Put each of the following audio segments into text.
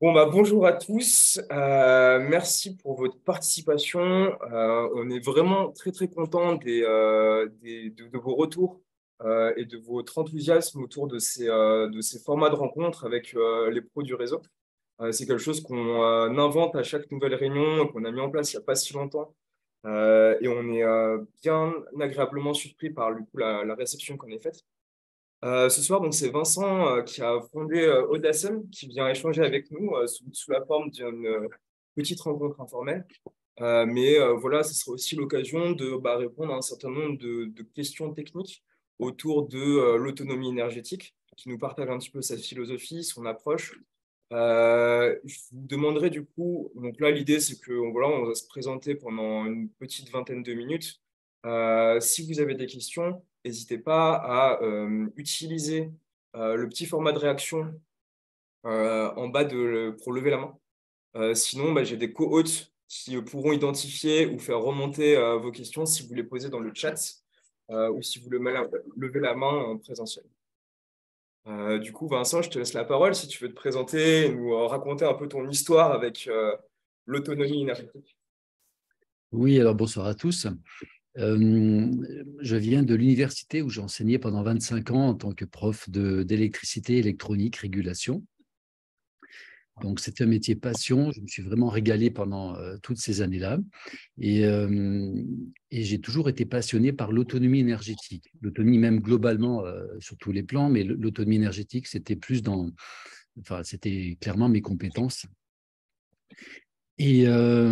Bonjour à tous. Merci pour votre participation. On est vraiment très, très content de vos retours et de votre enthousiasme autour de ces formats de rencontres avec les pros du réseau. C'est quelque chose qu'on invente à chaque nouvelle réunion, qu'on a mis en place il n'y a pas si longtemps. Et on est bien agréablement surpris par du coup, la réception qu'on a faite. Ce soir, donc, c'est Vincent qui a fondé Audacem, qui vient échanger avec nous sous la forme d'une petite rencontre informelle. Mais voilà, ce sera aussi l'occasion de répondre à un certain nombre de questions techniques autour de l'autonomie énergétique, qui nous partage un petit peu sa philosophie, son approche. Je vous demanderai du coup, donc là, l'idée, c'est que voilà, on va se présenter pendant une petite vingtaine de minutes. Si vous avez des questions, n'hésitez pas à utiliser le petit format de réaction en bas pour lever la main. Sinon, j'ai des co-hôtes qui pourront identifier ou faire remonter vos questions si vous les posez dans le chat ou si vous levez la main en présentiel. Du coup, Vincent, je te laisse la parole si tu veux te présenter et nous raconter un peu ton histoire avec l'autonomie énergétique. Oui, alors bonsoir à tous. Je viens de l'université où j'ai enseigné pendant 25 ans en tant que prof d'électricité, électronique, régulation. Donc, c'était un métier passion. Je me suis vraiment régalé pendant toutes ces années-là. Et j'ai toujours été passionné par l'autonomie énergétique. L'autonomie même globalement sur tous les plans, mais l'autonomie énergétique, c'était c'était clairement mes compétences. Et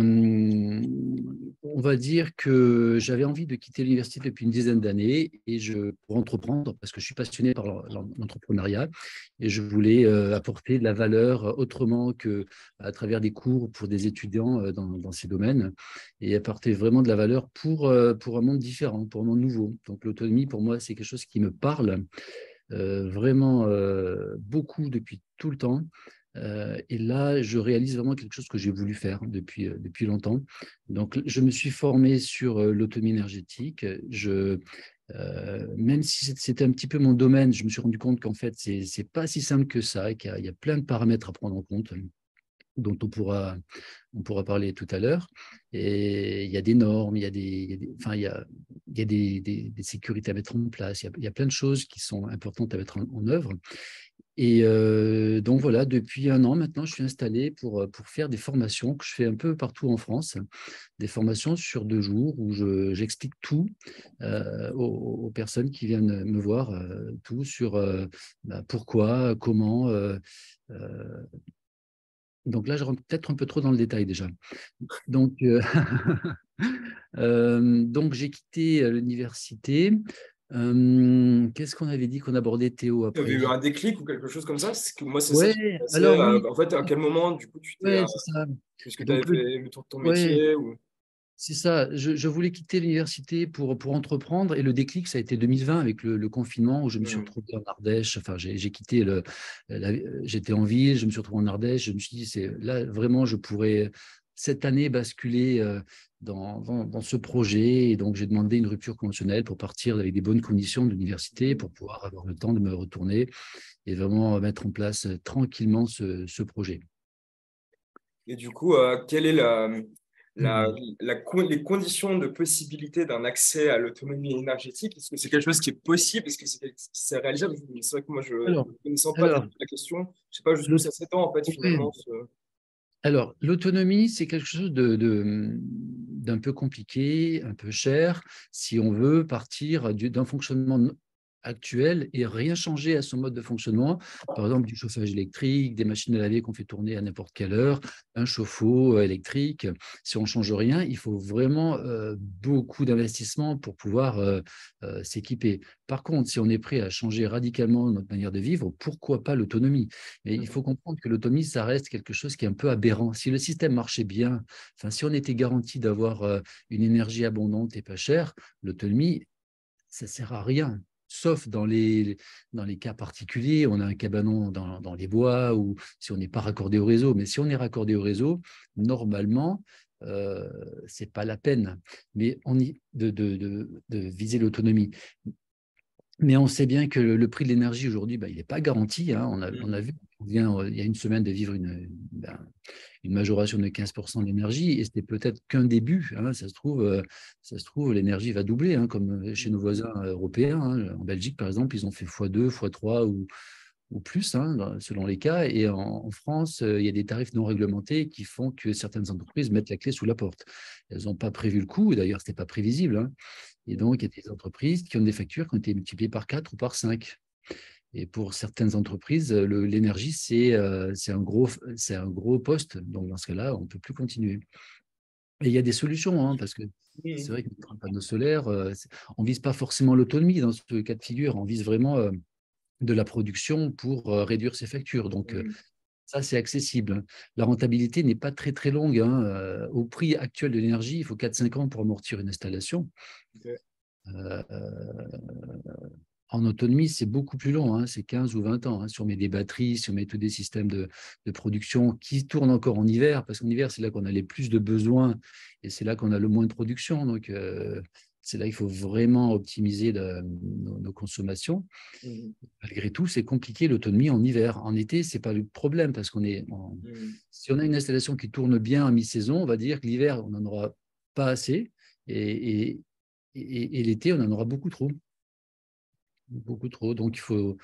on va dire que j'avais envie de quitter l'université depuis une dizaine d'années pour entreprendre, parce que je suis passionné par l'entrepreneuriat et je voulais apporter de la valeur autrement qu'à travers des cours pour des étudiants dans ces domaines et apporter vraiment de la valeur pour un monde différent, pour un monde nouveau. Donc l'autonomie, pour moi, c'est quelque chose qui me parle vraiment beaucoup depuis tout le temps. Et là, je réalise vraiment quelque chose que j'ai voulu faire depuis longtemps. Donc, je me suis formé sur l'autonomie énergétique. Même si c'était un petit peu mon domaine, je me suis rendu compte qu'en fait, c'est pas si simple que ça, et qu'il y a plein de paramètres à prendre en compte dont on pourra parler tout à l'heure. Et il y a des normes, il y a des sécurités à mettre en place, il y a plein de choses qui sont importantes à mettre en œuvre. Et donc voilà, depuis un an maintenant, je suis installé pour faire des formations que je fais un peu partout en France, des formations sur 2 jours où j'explique tout aux personnes qui viennent me voir, tout sur pourquoi, comment. Donc là, je rentre peut-être un peu trop dans le détail déjà. Donc, donc j'ai quitté l'université. Qu'est-ce qu'on avait dit qu'on abordait, Théo, Tu avais après? eu un déclic ou quelque chose comme ça? Parce que moi, c'est ça qui Ouais, m'est passé. alors oui, En fait, à quel moment, du coup, ouais, c'est ça. est-ce que tu avais Donc, fait le tour de ton ouais, métier ou... c'est ça. Je voulais quitter l'université pour entreprendre et le déclic, ça a été 2020 avec le confinement où je me suis Hmm. retrouvé en Ardèche. Enfin, j'ai quitté j'étais en ville, je me suis retrouvé en Ardèche. Je me suis dit, là, vraiment, je pourrais cette année basculer dans ce projet. Et donc, j'ai demandé une rupture conventionnelle pour partir avec des bonnes conditions de l'université pour pouvoir avoir le temps de me retourner et vraiment mettre en place tranquillement ce projet. Et du coup, quelle est les conditions de possibilité d'un accès à l'autonomie énergétique? Est-ce que c'est quelque chose qui est possible? Est-ce que c'est réalisable? C'est vrai que moi, je ne Alors, connaissant pas alors, la question, je ne sais pas jusqu'où l'aut- ça s'étend, en fait, ouais. finalement. Alors, l'autonomie, c'est quelque chose d'un peu compliqué, un peu cher, si on veut partir d'un fonctionnement actuel et rien changer à son mode de fonctionnement. Par exemple, du chauffage électrique, des machines à laver qu'on fait tourner à n'importe quelle heure, un chauffe-eau électrique. Si on ne change rien, il faut vraiment beaucoup d'investissement pour pouvoir s'équiper. Par contre, si on est prêt à changer radicalement notre manière de vivre, pourquoi pas l'autonomie? Mais il faut comprendre que l'autonomie, ça reste quelque chose qui est un peu aberrant. Si le système marchait bien, enfin, si on était garanti d'avoir une énergie abondante et pas chère, l'autonomie, ça ne sert à rien. Sauf dans les cas particuliers, on a un cabanon dans les bois ou si on n'est pas raccordé au réseau. Mais si on est raccordé au réseau, normalement, ce n'est pas la peine de viser l'autonomie. Mais on sait bien que le prix de l'énergie aujourd'hui, il n'est pas garanti, hein. On a Mhm. vu, on vient il y a une semaine de vivre une majoration de 15% d'énergie, et c'était peut-être qu'un début. Hein, ça se trouve, l'énergie va doubler, hein, comme chez nos voisins européens. Hein. En Belgique, par exemple, ils ont fait x2, x3 ou plus, hein, selon les cas. Et en France, il y a des tarifs non réglementés qui font que certaines entreprises mettent la clé sous la porte. Elles n'ont pas prévu le coût, d'ailleurs, ce n'était pas prévisible. Hein. Et donc, il y a des entreprises qui ont des factures qui ont été multipliées par 4 ou par 5. Et pour certaines entreprises, l'énergie, c'est un gros poste. Donc, dans ce cas-là, on ne peut plus continuer. Et il y a des solutions, hein, parce que c'est vrai que les panneaux solaires, on ne vise pas forcément l'autonomie dans ce cas de figure. On vise vraiment de la production pour réduire ses factures. Donc, ça, c'est accessible. La rentabilité n'est pas très, très longue. Hein. Au prix actuel de l'énergie, il faut 4-5 ans pour amortir une installation. Okay. En autonomie, c'est beaucoup plus long, hein, c'est 15 ou 20 ans. Hein, si on met des batteries, si on met tous des systèmes de production qui tournent encore en hiver, parce qu'en hiver, c'est là qu'on a les plus de besoins et c'est là qu'on a le moins de production. Donc, c'est là qu'il faut vraiment optimiser nos consommations. Malgré tout, c'est compliqué l'autonomie en hiver. En été, ce n'est pas le problème parce si on a une installation qui tourne bien à mi-saison, on va dire que l'hiver, on n'en aura pas assez et l'été, on en aura beaucoup trop. Beaucoup trop. Donc, il faut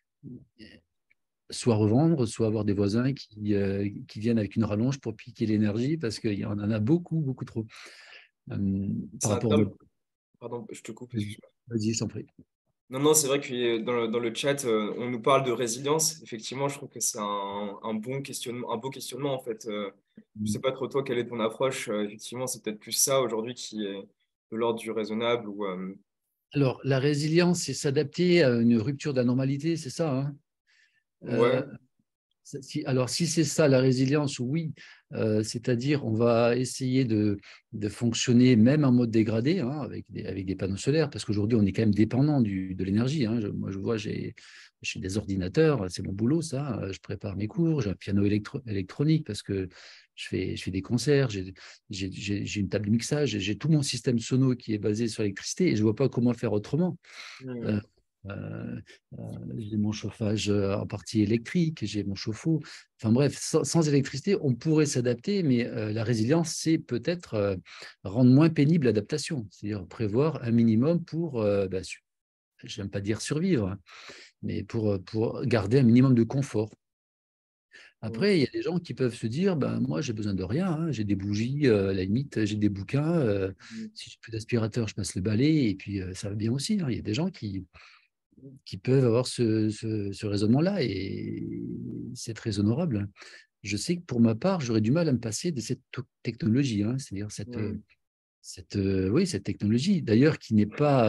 soit revendre, soit avoir des voisins qui viennent avec une rallonge pour piquer l'énergie parce qu'il en a beaucoup, beaucoup trop. Par rapport au... Pardon, je te coupe, excuse-moi. Vas-y, je t'en prie. Non, non, c'est vrai que dans le chat, on nous parle de résilience. Effectivement, je trouve que c'est un bon questionnement, un beau questionnement, en fait. Je sais pas trop, toi, quelle est ton approche. Effectivement, c'est peut-être plus ça aujourd'hui qui est de l'ordre du raisonnable ou, Alors, la résilience, c'est s'adapter à une rupture de la normalité, c'est ça, hein. Ouais. Alors, si c'est ça la résilience, oui, c'est-à-dire on va essayer de fonctionner même en mode dégradé, hein, avec des panneaux solaires, parce qu'aujourd'hui on est quand même dépendant de l'énergie. Hein. Moi je vois, j'ai des ordinateurs, c'est mon boulot ça, je prépare mes cours, j'ai un piano électronique parce que je fais des concerts, j'ai une table de mixage, j'ai tout mon système sono qui est basé sur l'électricité et je ne vois pas comment faire autrement. Euh, j'ai mon chauffage en partie électrique, j'ai mon chauffe-eau. Enfin bref, sans électricité, on pourrait s'adapter, mais la résilience, c'est peut-être rendre moins pénible l'adaptation, c'est-à-dire prévoir un minimum pour, je n'aime pas dire survivre, hein, mais pour garder un minimum de confort. Après, il y a des gens qui peuvent se dire, moi, j'ai besoin de rien, hein, j'ai des bougies, à la limite, j'ai des bouquins, si j'ai plus d'aspirateur, je passe le balai, et puis ça va bien aussi. Hein. Il y a des gens qui peuvent avoir ce raisonnement-là et c'est très honorable. Je sais que pour ma part, j'aurais du mal à me passer de cette technologie, hein, c'est-à-dire cette technologie, d'ailleurs, qui n'est pas...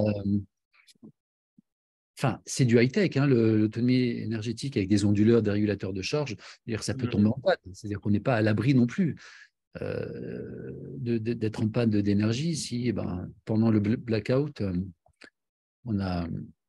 Enfin, c'est du high-tech, hein, l'autonomie énergétique avec des onduleurs, des régulateurs de charge, c'est-à-dire ça peut tomber en panne, c'est-à-dire qu'on n'est pas à l'abri non plus d'être en panne d'énergie si pendant le blackout, on a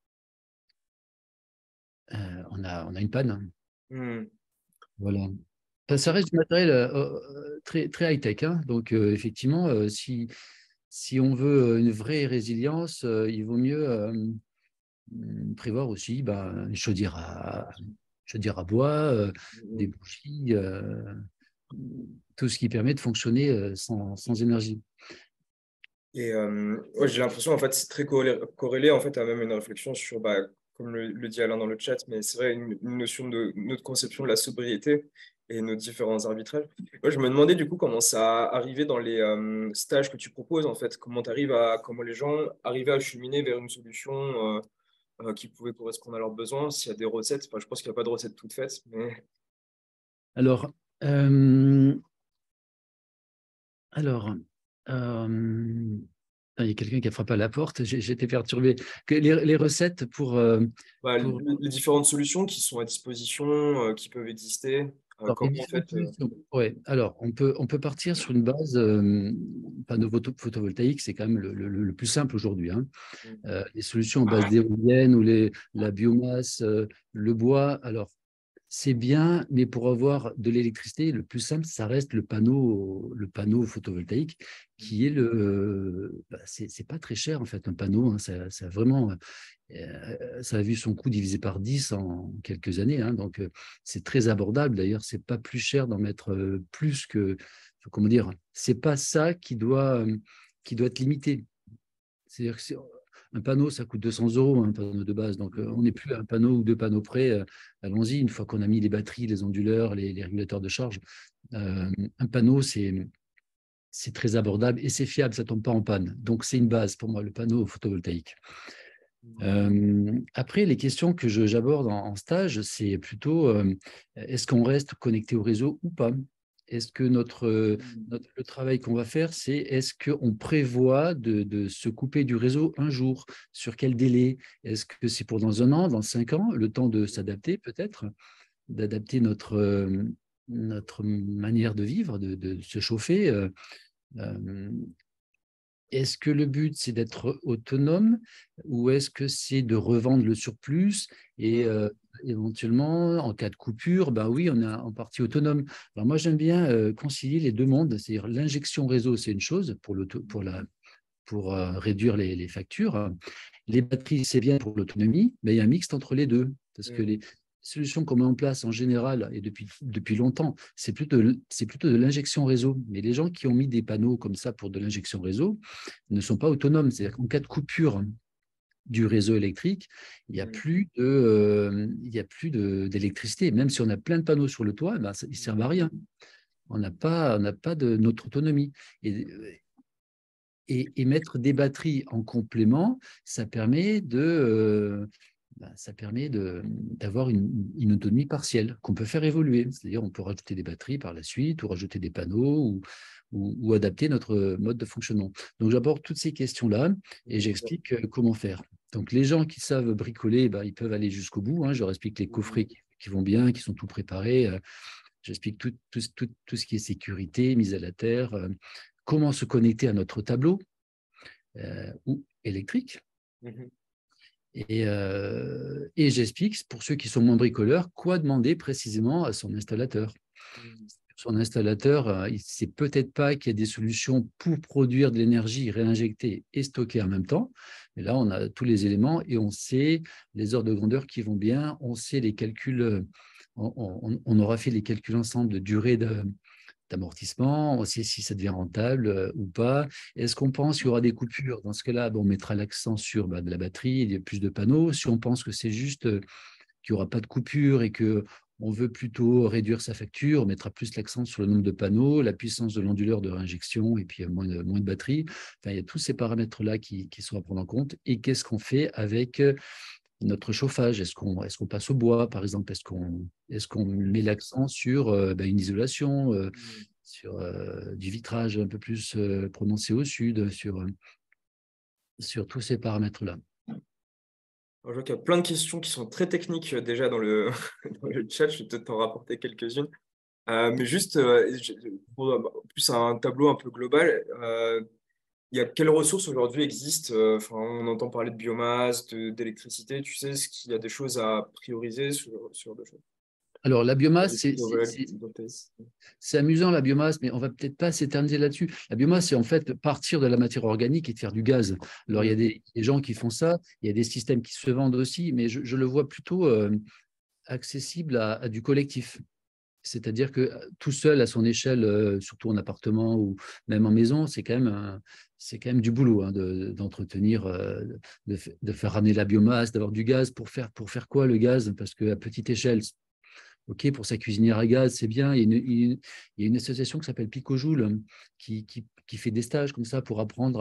une panne. Voilà. Ça reste du matériel très, très high-tech. Hein. Donc, effectivement, si on veut une vraie résilience, il vaut mieux prévoir aussi une chaudière à bois, des bougies, tout ce qui permet de fonctionner sans énergie. Et ouais, j'ai l'impression, en fait, c'est très corrélé en fait, à même une réflexion sur, comme le dit Alain dans le chat, mais c'est vrai, une notion de notre conception de la sobriété et nos différents arbitrages. Moi, je me demandais du coup comment ça arrivait dans les stages que tu proposes, en fait, comment les gens arrivaient à cheminer vers une solution qui pouvait correspondre à leurs besoins, s'il y a des recettes. Enfin, je pense qu'il n'y a pas de recettes toutes faites, mais... Alors, il y a quelqu'un qui a frappé à la porte, j'étais perturbé. Les recettes pour... Les différentes solutions qui sont à disposition, qui peuvent exister. Alors, Comment en fait... ouais. Alors, on peut partir sur une base panneau photovoltaïque, c'est quand même le plus simple aujourd'hui. Hein. Les solutions en base d'éoliennes ou la biomasse, le bois, alors c'est bien, mais pour avoir de l'électricité, le plus simple, ça reste le panneau photovoltaïque, qui est c'est pas très cher en fait, un panneau, hein, ça a vraiment, ça a vu son coût divisé par 10 en quelques années, hein, donc c'est très abordable. D'ailleurs, c'est pas plus cher d'en mettre plus que, comment dire, c'est pas ça qui doit être limité. C'est-à-dire que un panneau, ça coûte 200 euros, un panneau de base. Donc, on n'est plus à un panneau ou deux panneaux près. Allons-y, une fois qu'on a mis les batteries, les onduleurs, les régulateurs de charge. Un panneau, c'est très abordable et c'est fiable, ça ne tombe pas en panne. Donc, c'est une base pour moi, le panneau photovoltaïque. Après, les questions que j'aborde en stage, c'est plutôt est-ce qu'on reste connecté au réseau ou pas? Est-ce que le travail qu'on va faire, c'est est-ce qu'on prévoit de se couper du réseau un jour? Sur quel délai? Est-ce que c'est pour dans un an, dans 5 ans, le temps de s'adapter peut-être, d'adapter notre manière de vivre, de se chauffer? Est-ce que le but, c'est d'être autonome ou est-ce que c'est de revendre le surplus et éventuellement, en cas de coupure, ben oui, on est en partie autonome. Alors moi, j'aime bien concilier les deux mondes, c'est-à-dire l'injection réseau, c'est une chose pour réduire les factures. Les batteries, c'est bien pour l'autonomie, mais il y a un mixte entre les deux. Parce que les solutions qu'on met en place en général, et depuis longtemps, c'est plutôt de l'injection réseau. Mais les gens qui ont mis des panneaux comme ça pour de l'injection réseau ne sont pas autonomes. C'est-à-dire qu'en cas de coupure du réseau électrique, il n'y a plus d'électricité. Même si on a plein de panneaux sur le toit, ben, ils ne servent à rien. On n'a pas de notre autonomie. Et mettre des batteries en complément, ça permet d'avoir une autonomie partielle qu'on peut faire évoluer. C'est-à-dire on peut rajouter des batteries par la suite ou rajouter des panneaux ou adapter notre mode de fonctionnement. Donc j'aborde toutes ces questions-là et j'explique comment faire. Donc les gens qui savent bricoler, ils peuvent aller jusqu'au bout, hein. Je leur explique les coffrets qui vont bien, qui sont tout préparés. J'explique tout ce qui est sécurité, mise à la terre, comment se connecter à notre tableau ou électrique. Et j'explique, pour ceux qui sont moins bricoleurs, quoi demander précisément à son installateur. Son installateur, il ne sait peut-être pas qu'il y a des solutions pour produire de l'énergie, réinjecter et stocker en même temps. Mais là, on a tous les éléments et on sait les ordres de grandeur qui vont bien, on sait les calculs, on aura fait les calculs ensemble de durée d'amortissement, on sait si ça devient rentable ou pas. Est-ce qu'on pense qu'il y aura des coupures? Dans ce cas-là, on mettra l'accent sur de la batterie, il y a plus de panneaux. Si on pense que c'est juste qu'il n'y aura pas de coupure et qu'on veut plutôt réduire sa facture, on mettra plus l'accent sur le nombre de panneaux, la puissance de l'onduleur de réinjection et puis moins de batterie. Enfin, il y a tous ces paramètres-là qui sont à prendre en compte. Et qu'est-ce qu'on fait avec notre chauffage? Est-ce qu'on passe au bois, par exemple? Est-ce qu'on met l'accent sur une isolation, sur du vitrage un peu plus prononcé au sud, sur tous ces paramètres-là? Je vois qu'il y a plein de questions qui sont très techniques déjà dans le, dans le chat. Je vais peut-être t'en rapporter quelques-unes. Mais juste, pour plus un tableau un peu global, il y a quelles ressources aujourd'hui existent? Enfin, on entend parler de biomasse, d'électricité. Tu sais, est-ce qu'il y a des choses à prioriser sur des choses? Alors, la biomasse, Photovoltaïque. c'est amusant, la biomasse, mais on va peut-être pas s'éterniser là-dessus. La biomasse, c'est en fait partir de la matière organique et de faire du gaz. Alors, il y a des gens qui font ça, il y a des systèmes qui se vendent aussi, mais je le vois plutôt accessible à du collectif. C'est-à-dire que tout seul, à son échelle, surtout en appartement ou même en maison, c'est quand même du boulot, hein, d'entretenir, de faire ramener la biomasse, d'avoir du gaz pour faire quoi le gaz? Parce qu'à petite échelle, OK, pour sa cuisinière à gaz, c'est bien. Il y a une association qui s'appelle Picojoule qui fait des stages comme ça pour apprendre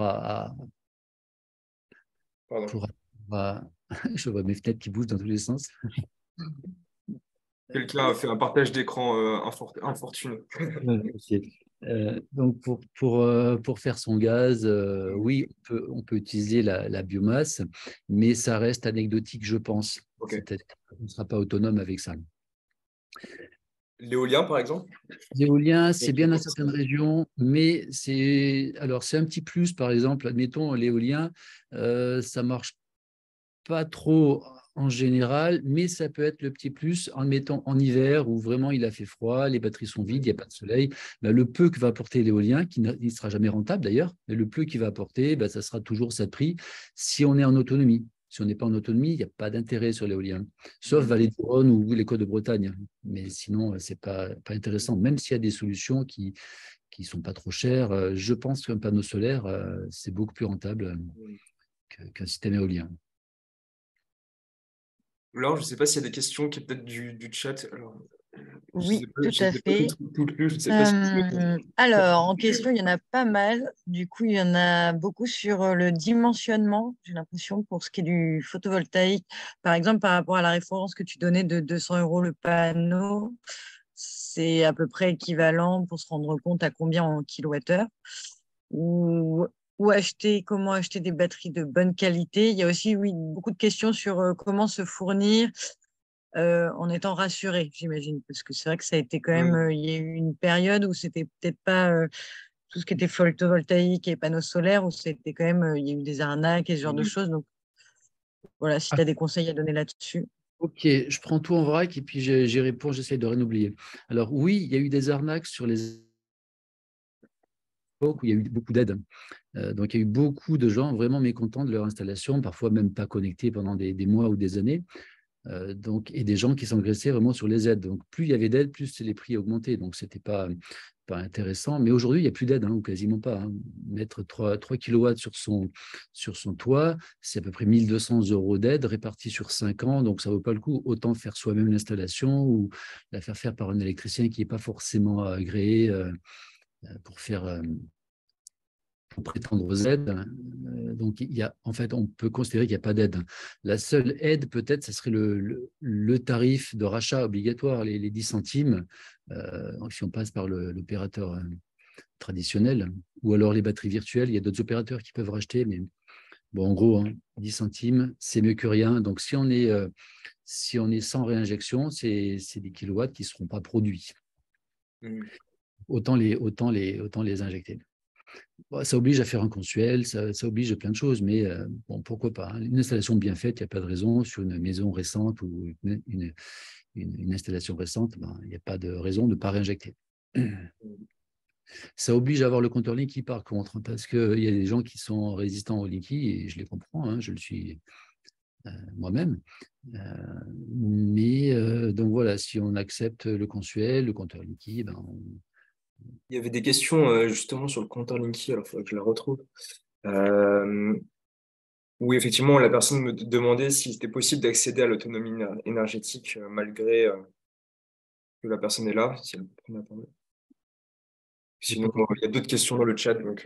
Pardon. je vois mes fenêtres qui bougent dans tous les sens. Quelqu'un a fait un partage d'écran infortuné. Okay. Donc, pour faire son gaz, oui, on peut utiliser la biomasse, mais ça reste anecdotique, je pense. Ok. C'est-à-dire qu'on ne sera pas autonome avec ça. L'éolien, par exemple? L'éolien, c'est bien dans certaines régions, mais c'est un petit plus, par exemple, admettons, l'éolien, ça ne marche pas trop en général, mais ça peut être le petit plus en mettant en hiver où vraiment il a fait froid, les batteries sont vides, il n'y a pas de soleil. Ben, le peu que va apporter l'éolien, qui ne sera jamais rentable d'ailleurs, mais le peu qu'il va apporter, ben, ça sera toujours ça de prix si on est en autonomie. Si on n'est pas en autonomie, il n'y a pas d'intérêt sur l'éolien, sauf Vallée du Rhône ou les Côtes de Bretagne. Mais sinon, ce n'est pas intéressant, même s'il y a des solutions qui ne sont pas trop chères. Je pense qu'un panneau solaire, c'est beaucoup plus rentable qu'un système éolien. Alors, je ne sais pas s'il y a des questions qui est peut-être du chat. Alors, Oui, tout je à les ai pas fait. toutes lues, je ne sais pas si... Alors, en question, il y en a pas mal. Du coup, il y en a beaucoup sur le dimensionnement, j'ai l'impression, pour ce qui est du photovoltaïque. Par exemple, par rapport à la référence que tu donnais de 200 € le panneau, c'est à peu près équivalent pour se rendre compte à combien en kilowattheure. Ou acheter, comment acheter des batteries de bonne qualité. Il y a aussi, oui, beaucoup de questions sur comment se fournir en étant rassuré, j'imagine, parce que c'est vrai que ça a été quand même, il y a eu une période où c'était peut-être pas tout ce qui était photovoltaïque et panneaux solaires, où c'était quand même, il y a eu des arnaques et ce genre de choses. Donc voilà, si tu as des conseils à donner là-dessus. Ok, je prends tout en vrac et puis j'y réponds, j'essaie de rien oublier. Alors oui, il y a eu des arnaques sur les époques où il y a eu beaucoup d'aides. Donc il y a eu beaucoup de gens vraiment mécontents de leur installation, parfois même pas connectés pendant des mois ou des années. Et des gens qui s'engraissaient vraiment sur les aides. Donc, plus il y avait d'aides, plus les prix augmentaient. Donc, ce n'était pas intéressant. Mais aujourd'hui, il n'y a plus d'aide, ou quasiment pas. Mettre 3 kilowatts sur son toit, c'est à peu près 1 200 € d'aide répartie sur 5 ans. Donc, ça ne vaut pas le coup. Autant faire soi-même l'installation ou la faire par un électricien qui n'est pas forcément agréé pour faire... pour prétendre aux aides. Donc, en fait, on peut considérer qu'il n'y a pas d'aide. La seule aide, peut-être, ce serait le tarif de rachat obligatoire, les 10 centimes, si on passe par l'opérateur traditionnel, ou alors les batteries virtuelles. Il y a d'autres opérateurs qui peuvent racheter, mais bon, en gros, 10 centimes, c'est mieux que rien. Donc, si on est sans réinjection, c'est des kilowatts qui ne seront pas produits. Autant les injecter. Ça oblige à faire un consuel, ça oblige à plein de choses, mais bon, pourquoi pas. Une installation bien faite, il n'y a pas de raison. Sur une maison récente ou une installation récente, il n'y a pas de raison de ne pas réinjecter. Ça oblige à avoir le compteur Linky par contre, parce qu'il y a des gens qui sont résistants au Linky, et je les comprends, je le suis moi-même. Mais donc voilà, si on accepte le consuel, le compteur Linky, Il y avait des questions justement sur le compteur Linky, alors il faudrait que je la retrouve. Où effectivement, la personne me demandait s'il était possible d'accéder à l'autonomie énergétique malgré que la personne est là, si elle peut prendre la parole. Sinon, il y a d'autres questions dans le chat. Donc...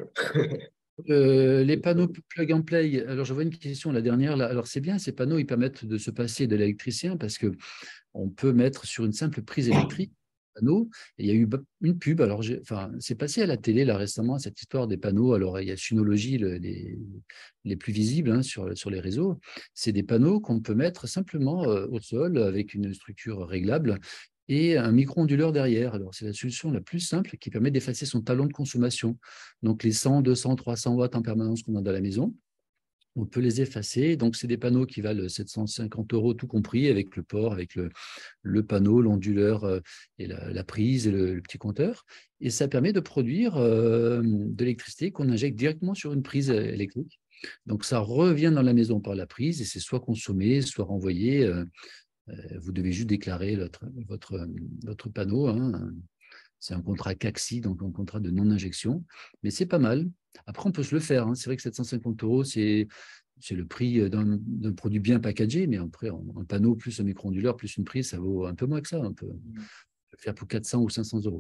les panneaux plug and play, alors je vois une question, la dernière, là. Alors c'est bien, ces panneaux, ils permettent de se passer de l'électricien parce qu'on peut mettre sur une simple prise électrique panneaux. Et il y a eu une pub, alors c'est passé à la télé là récemment, cette histoire des panneaux. Alors il y a Synology, les plus visibles sur les réseaux. C'est des panneaux qu'on peut mettre simplement au sol avec une structure réglable et un micro-onduleur derrière. Alors, c'est la solution la plus simple qui permet d'effacer son talon de consommation. Donc, les 100, 200, 300 watts en permanence qu'on a dans la maison, on peut les effacer. Donc, c'est des panneaux qui valent 750 € tout compris, avec le port, avec le panneau, l'onduleur et la prise et le petit compteur. Et ça permet de produire de l'électricité qu'on injecte directement sur une prise électrique. Donc, ça revient dans la maison par la prise et c'est soit consommé, soit renvoyé. Vous devez juste déclarer votre panneau. C'est un contrat CACSI, donc un contrat de non-injection, mais c'est pas mal. Après, on peut se le faire. C'est vrai que 750 €, c'est le prix d'un produit bien packagé, mais après, un panneau plus un micro-onduleur plus une prise, ça vaut un peu moins que ça. On peut le faire pour 400 ou 500 €.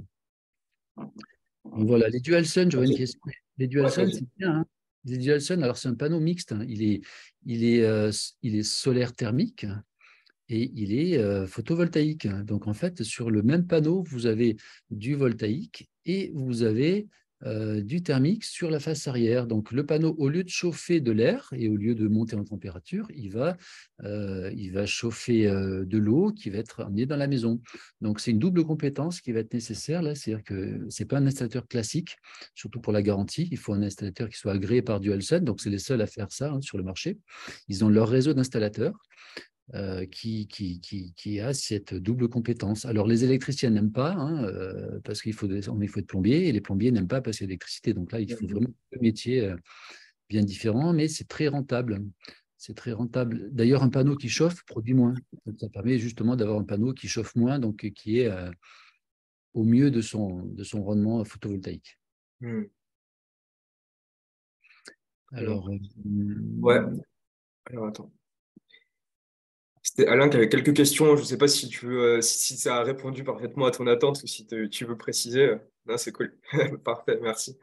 Donc voilà, les DualSun, je vois une question. Les DualSun, c'est bien. Les DualSun, alors c'est un panneau mixte. Il est solaire thermique et il est photovoltaïque. Donc, en fait, sur le même panneau, vous avez du voltaïque et vous avez du thermique sur la face arrière. Donc, le panneau, au lieu de chauffer de l'air et au lieu de monter en température, il va chauffer de l'eau qui va être amenée dans la maison. Donc, c'est une double compétence qui va être nécessaire là. C'est-à-dire que ce n'est pas un installateur classique, surtout pour la garantie. Il faut un installateur qui soit agréé par DualSun. Donc, c'est les seuls à faire ça sur le marché. Ils ont leur réseau d'installateurs. qui a cette double compétence. Alors, les électriciens n'aiment pas, hein, parce qu'il faut être plombier, et les plombiers n'aiment pas passer l'électricité. Donc là, il faut vraiment deux métiers bien différents, mais c'est très rentable. C'est très rentable. D'ailleurs, un panneau qui chauffe produit moins. Donc, ça permet justement d'avoir un panneau qui chauffe moins, donc qui est au mieux de son rendement photovoltaïque. Alors, ouais. Alors, attends. C'était Alain qui avait quelques questions. Je ne sais pas si tu veux, si ça a répondu parfaitement à ton attente ou si tu veux préciser. Non, c'est cool. Parfait, merci.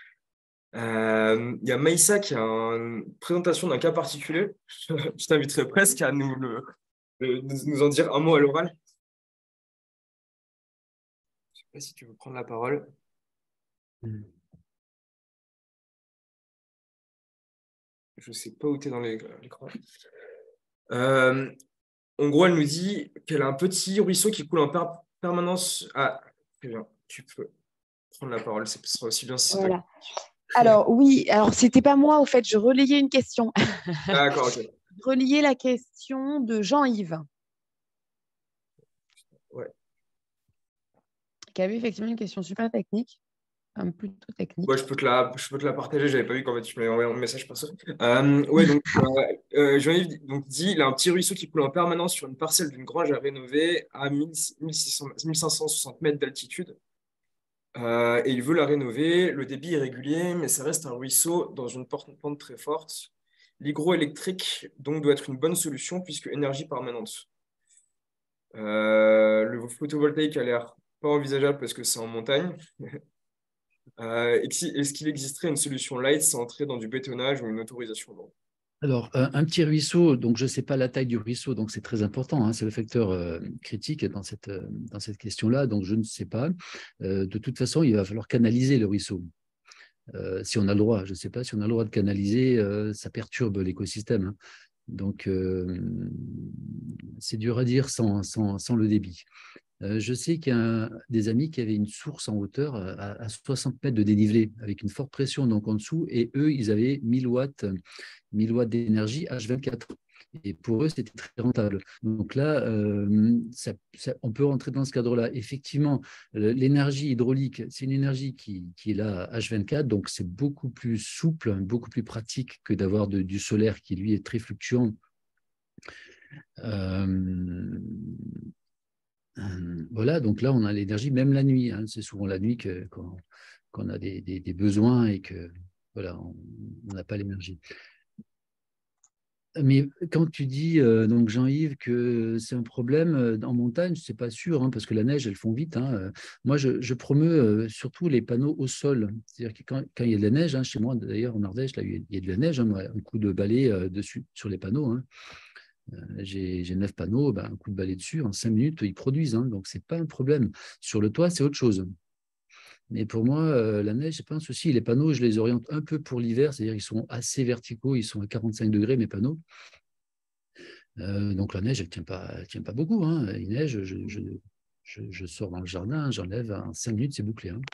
Il y a Maïssa qui a une présentation d'un cas particulier. Je t'inviterai presque à nous en dire un mot à l'oral. Je ne sais pas si tu veux prendre la parole. Je ne sais pas où tu es dans l'écran. En gros, elle nous dit qu'elle a un petit ruisseau qui coule en permanence. Ah, très bien. Tu peux prendre la parole. Ce sera aussi bien si c'est Voilà. Alors, oui, alors c'était pas moi, au fait, je relayais une question. D'accord, ok. Je relayais la question de Jean-Yves. Ouais. Qui avait effectivement une question super technique. Plutôt technique. Ouais, je peux te la partager. J'avais pas vu qu'en fait tu m'avais envoyé un message perso. Ouais, donc Jean-Yves dit il a un petit ruisseau qui coule en permanence sur une parcelle d'une grange à rénover à 1560 mètres d'altitude. Et il veut la rénover. Le débit est régulier, mais ça reste un ruisseau dans une pente très forte. L'hygroélectrique donc doit être une bonne solution puisque énergie permanente. Le photovoltaïque a l'air pas envisageable parce que c'est en montagne. Est-ce qu'il existerait une solution light sans entrer dans du bétonnage ou une autorisation lourde? Alors, un petit ruisseau, donc je ne sais pas la taille du ruisseau, donc c'est très important, hein, c'est le facteur critique dans cette question-là, donc je ne sais pas. De toute façon, il va falloir canaliser le ruisseau. Si on a le droit, je ne sais pas si on a le droit de canaliser, ça perturbe l'écosystème, hein. Donc, c'est dur à dire sans le débit. Je sais qu'il y a des amis qui avaient une source en hauteur à 60 mètres de dénivelé, avec une forte pression donc en dessous, et eux, ils avaient 1000 watts d'énergie H24. Et pour eux, c'était très rentable. Donc là, on peut rentrer dans ce cadre-là. Effectivement, l'énergie hydraulique, c'est une énergie qui est là H24, donc c'est beaucoup plus souple, beaucoup plus pratique que d'avoir du solaire qui, lui, est très fluctuant. Voilà, donc là, on a l'énergie même la nuit, hein. C'est souvent la nuit qu'on a des besoins et que voilà, on n'a pas l'énergie. Mais quand tu dis, donc Jean-Yves, que c'est un problème en montagne, c'est pas sûr, hein, parce que la neige, elles fond vite, hein. Moi, je promeus surtout les panneaux au sol. C'est-à-dire que quand il y a de la neige, hein, chez moi, d'ailleurs, en Ardèche, là, il y a de la neige, hein, un coup de balai dessus, sur les panneaux, hein. J'ai 9 panneaux, ben, un coup de balai dessus, en 5 minutes, ils produisent, hein, donc ce n'est pas un problème. Sur le toit, c'est autre chose. Mais pour moi, la neige, ce n'est pas un souci. Les panneaux, je les oriente un peu pour l'hiver, c'est-à-dire qu'ils sont assez verticaux, ils sont à 45 degrés, mes panneaux. Donc la neige, elle ne tient pas beaucoup, hein. Il neige, je sors dans le jardin, j'enlève, en 5 minutes, c'est bouclé, hein.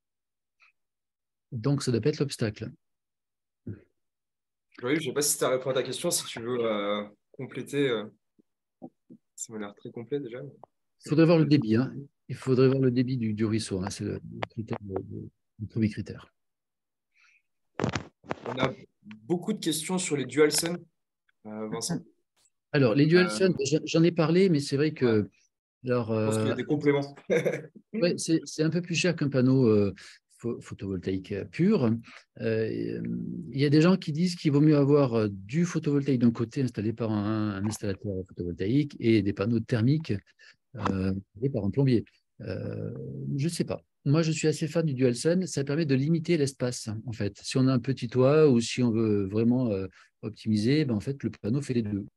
Donc ça doit pas être l'obstacle. Oui, je ne sais pas si tu as répondu à ta question, si tu veux compléter. Ça m'a l'air très complet déjà. Il faudrait voir le débit, hein. Il faudrait voir le débit du ruisseau, hein. C'est le premier critère. On a beaucoup de questions sur les DualSense, Vincent. Alors, les DualSense, j'en ai parlé, mais c'est vrai que… Alors, je pense qu'il y a des compléments. ouais, c'est un peu plus cher qu'un panneau photovoltaïque pur. Il y a des gens qui disent qu'il vaut mieux avoir du photovoltaïque d'un côté installé par un installateur photovoltaïque et des panneaux thermiques installés par un plombier. Je ne sais pas. Moi, je suis assez fan du DualSense. Ça permet de limiter l'espace, en fait. Si on a un petit toit ou si on veut vraiment optimiser, ben, en fait, le panneau fait les deux.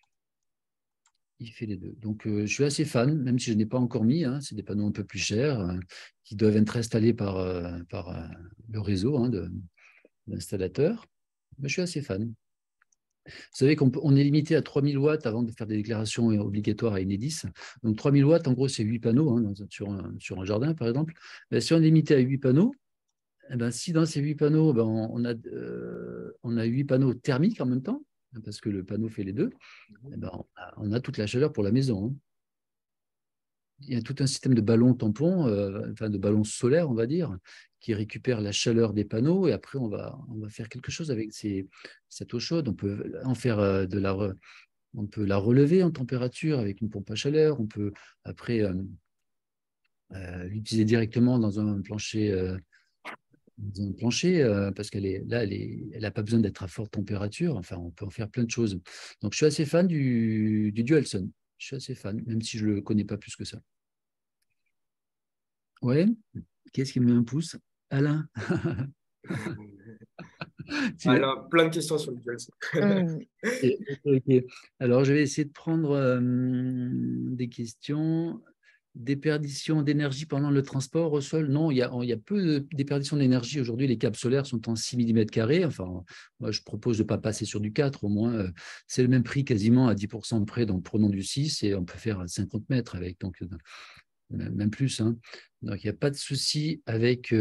Il fait les deux. Donc, je suis assez fan, même si je n'ai pas encore mis, hein. C'est des panneaux un peu plus chers qui doivent être installés par le réseau, hein, de l'installateur. Mais je suis assez fan. Vous savez qu'on est limité à 3000 watts avant de faire des déclarations obligatoires à Enedis. Donc, 3000 watts, en gros, c'est 8 panneaux, hein, sur un jardin, par exemple. Mais si on est limité à 8 panneaux, eh ben, si dans ces 8 panneaux, ben, on a 8 panneaux thermiques en même temps, parce que le panneau fait les deux, eh ben, on a toute la chaleur pour la maison, hein. Il y a tout un système de ballons tampons, enfin de ballons solaires, on va dire, qui récupère la chaleur des panneaux et après on va faire quelque chose avec cette eau chaude. On peut en faire on peut la relever en température avec une pompe à chaleur. On peut après l'utiliser directement dans un plancher. Parce qu'elle n'a pas besoin d'être à forte température. Enfin, on peut en faire plein de choses. Donc, je suis assez fan du Dualson. Je suis assez fan, même si je ne le connais pas plus que ça. Ouais, qu'est-ce qui me met un pouce? Alain. Alors, plein de questions sur le Dualson. Mm. Alors, je vais essayer de prendre des questions. Déperdition d'énergie pendant le transport au sol? Non, il y a peu de déperdition d'énergie. Aujourd'hui, les câbles solaires sont en 6 mm². Enfin, moi, je propose de ne pas passer sur du 4, au moins. C'est le même prix quasiment à 10% près. Donc, prenons du 6 et on peut faire 50 mètres avec. Donc, même plus, hein. Donc, il n'y a pas de souci avec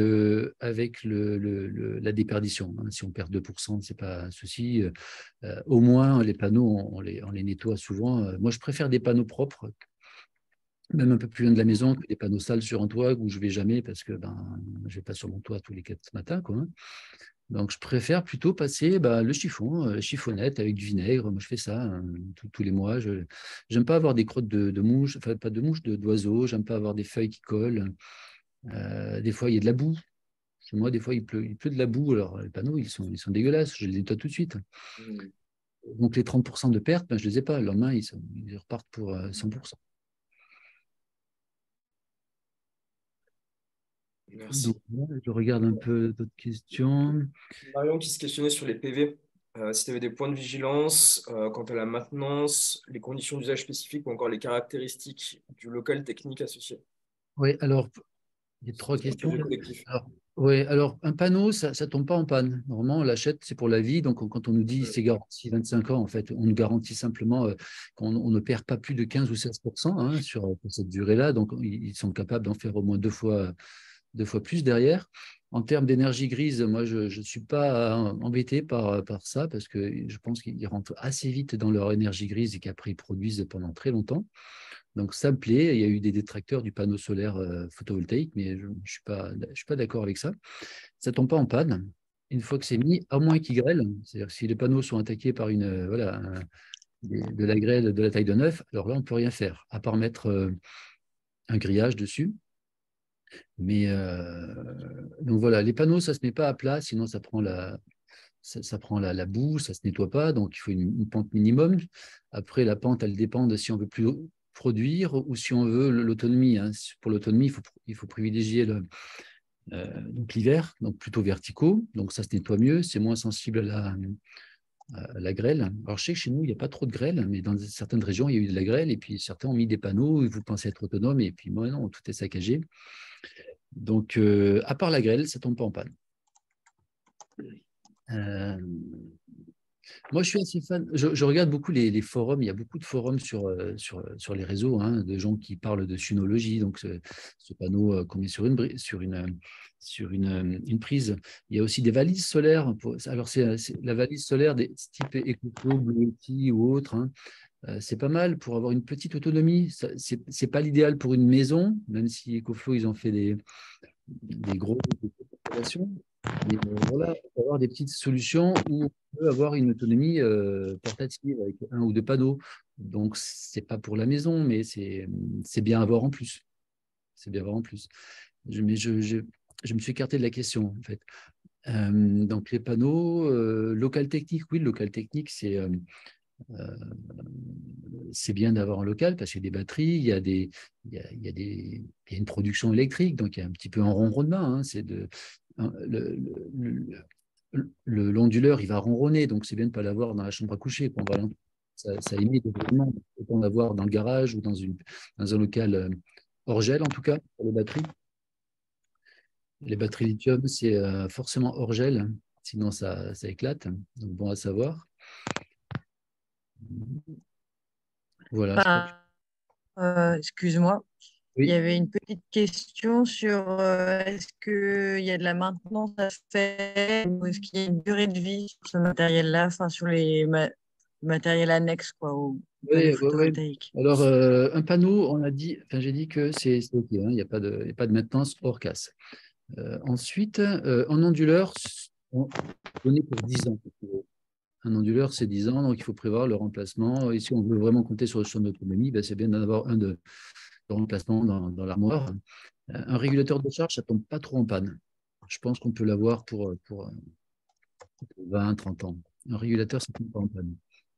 la déperdition, hein. Si on perd 2%, ce n'est pas un souci. Au moins, les panneaux, on les nettoie souvent. Moi, je préfère des panneaux propres, même un peu plus loin de la maison, que des panneaux sales sur un toit où je ne vais jamais parce que je ne vais pas sur mon toit tous les 4 matins, quoi, hein. Donc, je préfère plutôt passer le chiffon, chiffonnette avec du vinaigre. Moi, je fais ça, hein, tous les mois. Je n'aime pas avoir des crottes de mouches, enfin, pas de mouches, d'oiseaux. J'aime pas avoir des feuilles qui collent. Des fois, il y a de la boue. Chez moi, des fois, il pleut de la boue. Alors, les panneaux, ils sont dégueulasses. Je les nettoie tout de suite. Donc, les 30% de pertes, je ne les ai pas. Le lendemain, ils repartent pour 100%. Merci. Donc, je regarde un peu d'autres questions. Marion qui se questionnait sur les PV. Si tu avais des points de vigilance quant à la maintenance, les conditions d'usage spécifiques ou encore les caractéristiques du local technique associé. Oui, alors, il y a 3 C'est un questions. projet collectif. Alors, un panneau, ça ne tombe pas en panne. Normalement, on l'achète, c'est pour la vie. Donc, quand on nous dit c'est garanti 25 ans, en fait, on nous garantit simplement qu'on ne perd pas plus de 15 ou 16%, hein, sur cette durée-là. Donc, ils sont capables d'en faire au moins deux fois plus derrière. En termes d'énergie grise, moi, je ne suis pas embêté par ça parce que je pense qu'ils rentrent assez vite dans leur énergie grise et qu'après, ils produisent pendant très longtemps. Donc, ça me plaît. Il y a eu des détracteurs du panneau solaire photovoltaïque, mais je ne suis pas d'accord avec ça. Ça ne tombe pas en panne. Une fois que c'est mis, à moins qu'il grêle, c'est-à-dire que si les panneaux sont attaqués par de la grêle de la taille d'un œuf, alors là, on ne peut rien faire, à part mettre un grillage dessus. Mais donc voilà, les panneaux, ça ne se met pas à plat, sinon ça prend ça prend la boue, ça ne se nettoie pas, donc il faut une pente minimum. Après, la pente, elle dépend de si on veut plus produire ou si on veut l'autonomie, hein. Pour l'autonomie, il faut privilégier donc l'hiver, donc plutôt verticaux, donc ça se nettoie mieux, c'est moins sensible à la grêle. Alors je sais que chez nous, il n'y a pas trop de grêle, mais dans certaines régions, il y a eu de la grêle, et puis certains ont mis des panneaux, et vous pensez être autonome, et puis moi, non, tout est saccagé. Donc, à part la grêle, ça ne tombe pas en panne. Moi, je suis assez fan. Je regarde beaucoup les forums. Il y a beaucoup de forums sur les réseaux, hein, de gens qui parlent de sunologie. Donc, ce panneau qu'on met sur une prise. Il y a aussi des valises solaires. Alors, c'est la valise solaire des type EcoFlow, Bluetti ou autre, hein. C'est pas mal pour avoir une petite autonomie. Ce n'est pas l'idéal pour une maison, même si EcoFlow, ils ont fait des grosses installations. Mais voilà, on peut avoir des petites solutions où on peut avoir une autonomie portative avec un ou deux panneaux. Donc, ce n'est pas pour la maison, mais c'est bien à avoir en plus. C'est bien à avoir en plus. Mais je me suis écarté de la question, en fait. Donc, les panneaux, local technique, oui, le local technique, c'est bien d'avoir un local parce qu'il y a des batteries, il y a une production électrique, donc il y a un petit peu un ronronnement, hein, l'onduleur, il va ronronner, donc c'est bien de ne pas l'avoir dans la chambre à coucher. Ça émet des ronronnements. Autant l'avoir dans le garage ou dans un local hors gel, en tout cas, pour les batteries. Les batteries lithium, c'est forcément hors gel, hein, sinon ça éclate. Donc bon à savoir. Voilà. Excuse-moi. Oui. Il y avait une petite question sur est-ce qu'il y a de la maintenance à faire ou est-ce qu'il y a une durée de vie sur ce matériel-là, enfin sur matériel annexe quoi, au Oui, panneau oui, oui. photovoltaïque. Alors, un panneau, on a dit, enfin, j'ai dit que c'est OK, hein, il n'y a pas de maintenance hors casse. Ensuite, en onduleur, on est pour 10 ans. Un onduleur, c'est 10 ans, donc il faut prévoir le remplacement. Et si on veut vraiment compter sur son autonomie, ben, c'est bien d'en avoir un de remplacement dans l'armoire. Un régulateur de charge, ça ne tombe pas trop en panne. Je pense qu'on peut l'avoir pour 20, 30 ans. Un régulateur, ça ne tombe pas en panne.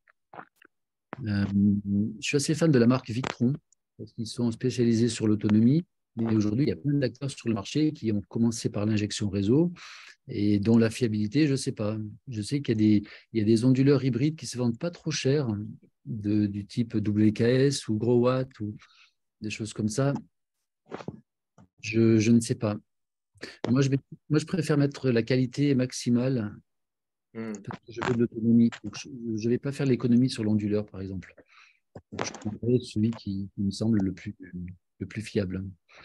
Je suis assez fan de la marque Victron, parce qu'ils sont spécialisés sur l'autonomie. Mais aujourd'hui, il y a plein d'acteurs sur le marché qui ont commencé par l'injection réseau et dont la fiabilité, je ne sais pas. Je sais qu'il y a des onduleurs hybrides qui ne se vendent pas trop cher, du type WKS ou Gros Watt ou des choses comme ça. Je ne sais pas. Moi, je préfère mettre la qualité maximale parce que je veux de l'autonomie. Donc, je ne vais pas faire l'économie sur l'onduleur, par exemple. Je prendrai celui qui me semble le plus fiable.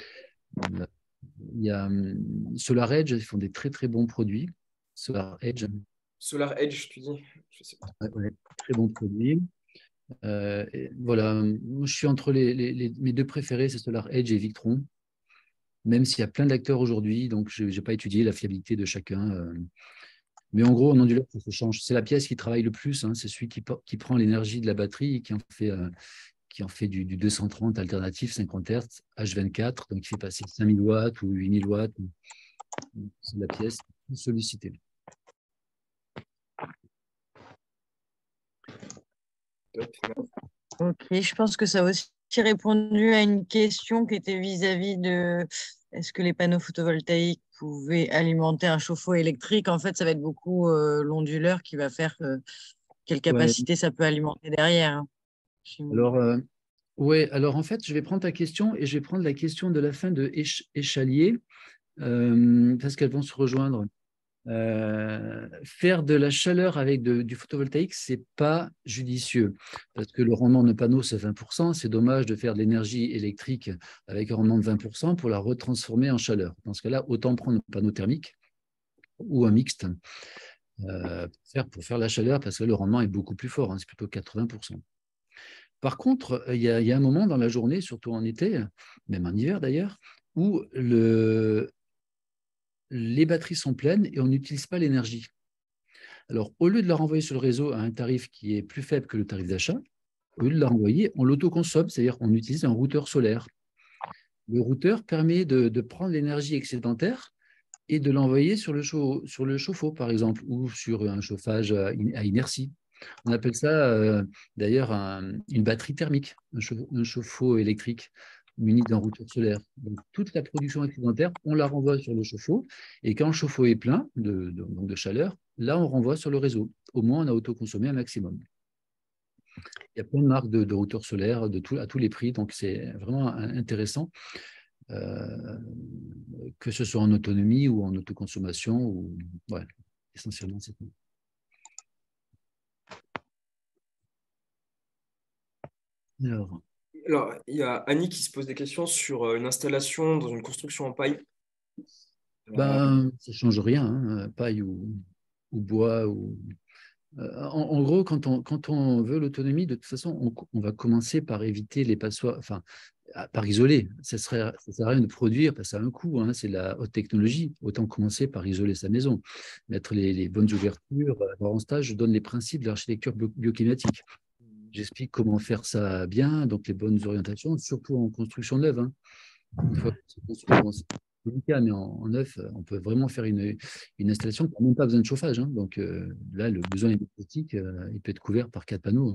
Il y a Solar Edge, ils font des très très bons produits. Solar Edge, Solar Edge, tu dis? Je sais pas. ouais, très bons produits. Voilà, moi, je suis entre mes deux préférés, c'est Solar Edge et Victron, même s'il y a plein d'acteurs aujourd'hui, donc je n'ai pas étudié la fiabilité de chacun. Mais en gros, en onduleur, ça se change. C'est la pièce qui travaille le plus, hein, c'est celui qui prend l'énergie de la batterie et qui en fait du 230 alternatif 50 Hz H24, donc il fait passer 5000 watts ou 8000 watts. C'est la pièce plus sollicitée. Ok, je pense que ça a aussi répondu à une question qui était vis-à-vis de est-ce que les panneaux photovoltaïques pouvaient alimenter un chauffe-eau électrique? En fait, ça va être beaucoup l'onduleur qui va faire quelle Ouais. capacité ça peut alimenter derrière, hein. Alors, alors en fait, je vais prendre ta question et je vais prendre la question de la fin de Échalier, parce qu'elles vont se rejoindre. Faire de la chaleur avec du photovoltaïque, ce n'est pas judicieux, parce que le rendement d'un panneau, c'est 20%. C'est dommage de faire de l'énergie électrique avec un rendement de 20% pour la retransformer en chaleur. Dans ce cas-là, autant prendre un panneau thermique ou un mixte pour faire la chaleur, parce que le rendement est beaucoup plus fort, hein, c'est plutôt 80%. Par contre, il y a un moment dans la journée, surtout en été, même en hiver d'ailleurs, où les batteries sont pleines et on n'utilise pas l'énergie. Alors, au lieu de la renvoyer sur le réseau à un tarif qui est plus faible que le tarif d'achat, au lieu de la renvoyer, on l'autoconsomme, c'est-à-dire qu'on utilise un routeur solaire. Le routeur permet de prendre l'énergie excédentaire et de l'envoyer sur le chauffe-eau, par exemple, ou sur un chauffage à inertie. On appelle ça d'ailleurs une batterie thermique, un chauffe-eau électrique muni d'un routeur solaire. Donc, toute la production excédentaire, on la renvoie sur le chauffe-eau. Et quand le chauffe-eau est plein de chaleur, là, on renvoie sur le réseau. Au moins, on a autoconsommé un maximum. Il y a plein de marques de routeurs solaires à tous les prix. Donc, c'est vraiment intéressant, que ce soit en autonomie ou en autoconsommation. Ouais, essentiellement, c'est tout. Alors, il y a Annie qui se pose des questions sur une installation dans une construction en paille. Ça ne change rien, hein, paille ou bois. En gros, quand on veut l'autonomie, de toute façon, on va commencer par éviter les passoires, enfin, par isoler. Ça ne sert à rien de produire, parce que ça a un coût, hein, c'est de la haute technologie. Autant commencer par isoler sa maison, mettre les bonnes ouvertures. Alors, en stage, je donne les principes de l'architecture bioclimatique. J'explique comment faire ça bien, donc les bonnes orientations, surtout en construction neuve, hein. Une fois que c'est construit, bon, c'est délicat, mais en neuf, on peut vraiment faire une installation qui n'a même pas besoin de chauffage, hein. Donc là, le besoin énergétique, il peut être couvert par 4 panneaux.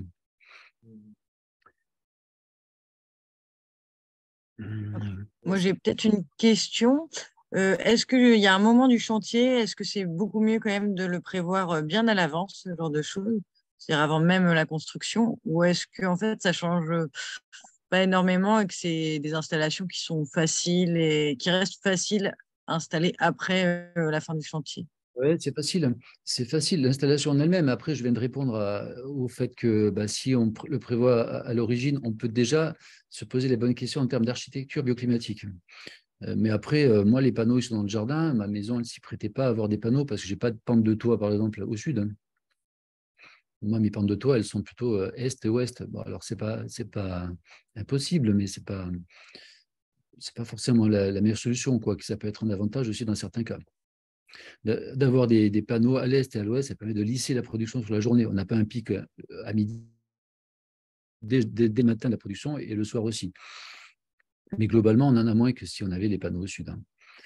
Moi, j'ai peut-être une question. Est-ce qu'il y a un moment du chantier, est-ce que c'est beaucoup mieux quand même de le prévoir bien à l'avance, ce genre de choses, c'est-à-dire avant même la construction, ou est-ce que en fait ça change pas énormément et que c'est des installations qui sont faciles et qui restent faciles à installer après la fin du chantier? Oui, c'est facile. C'est facile, l'installation en elle-même. Après, je viens de répondre au fait que si on le prévoit à l'origine, on peut déjà se poser les bonnes questions en termes d'architecture bioclimatique. Mais après, moi, les panneaux, ils sont dans le jardin. Ma maison, elle ne s'y prêtait pas à avoir des panneaux parce que je n'ai pas de pente de toit, par exemple, au sud, hein. Moi, mes pentes de toit, elles sont plutôt est et ouest. Bon, alors, c'est pas impossible, mais c'est pas forcément la meilleure solution, quoi, que ça peut être un avantage aussi dans certains cas. D'avoir des panneaux à l'est et à l'ouest, ça permet de lisser la production sur la journée. On n'a pas un pic à midi, dès le matin de la production et le soir aussi. Mais globalement, on en a moins que si on avait les panneaux au sud. Hein.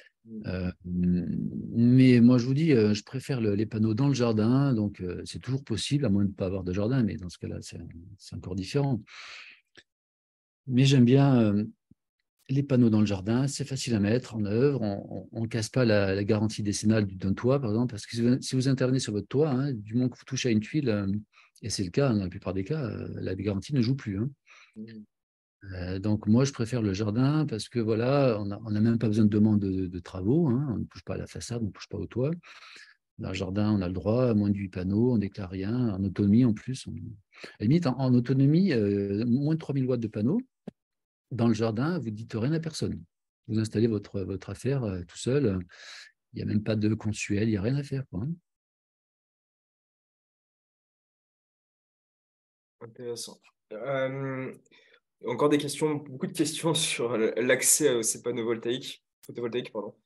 Mais moi, je vous dis, je préfère les panneaux dans le jardin, donc c'est toujours possible, à moins de ne pas avoir de jardin, mais dans ce cas-là, c'est encore différent. Mais j'aime bien les panneaux dans le jardin, c'est facile à mettre en œuvre, on ne casse pas la garantie décennale d'un toit, par exemple, parce que si vous intervenez sur votre toit, hein, du moment que vous touchez à une tuile, et c'est le cas dans la plupart des cas, la garantie ne joue plus. Hein. Donc moi, je préfère le jardin parce que voilà, on n'a même pas besoin de demande de travaux, hein, on ne touche pas à la façade, on ne touche pas au toit. Dans le jardin, on a le droit, à moins de 8 panneaux, on ne déclare rien, en autonomie en plus. À la limite, en autonomie, moins de 3000 watts de panneaux, dans le jardin, vous ne dites rien à personne. Vous installez votre affaire tout seul. Il n'y a même pas de consuel, il n'y a rien à faire. Quoi, hein. Intéressant. Encore des questions, beaucoup de questions sur l'accès à ces panneaux photovoltaïques, pardon.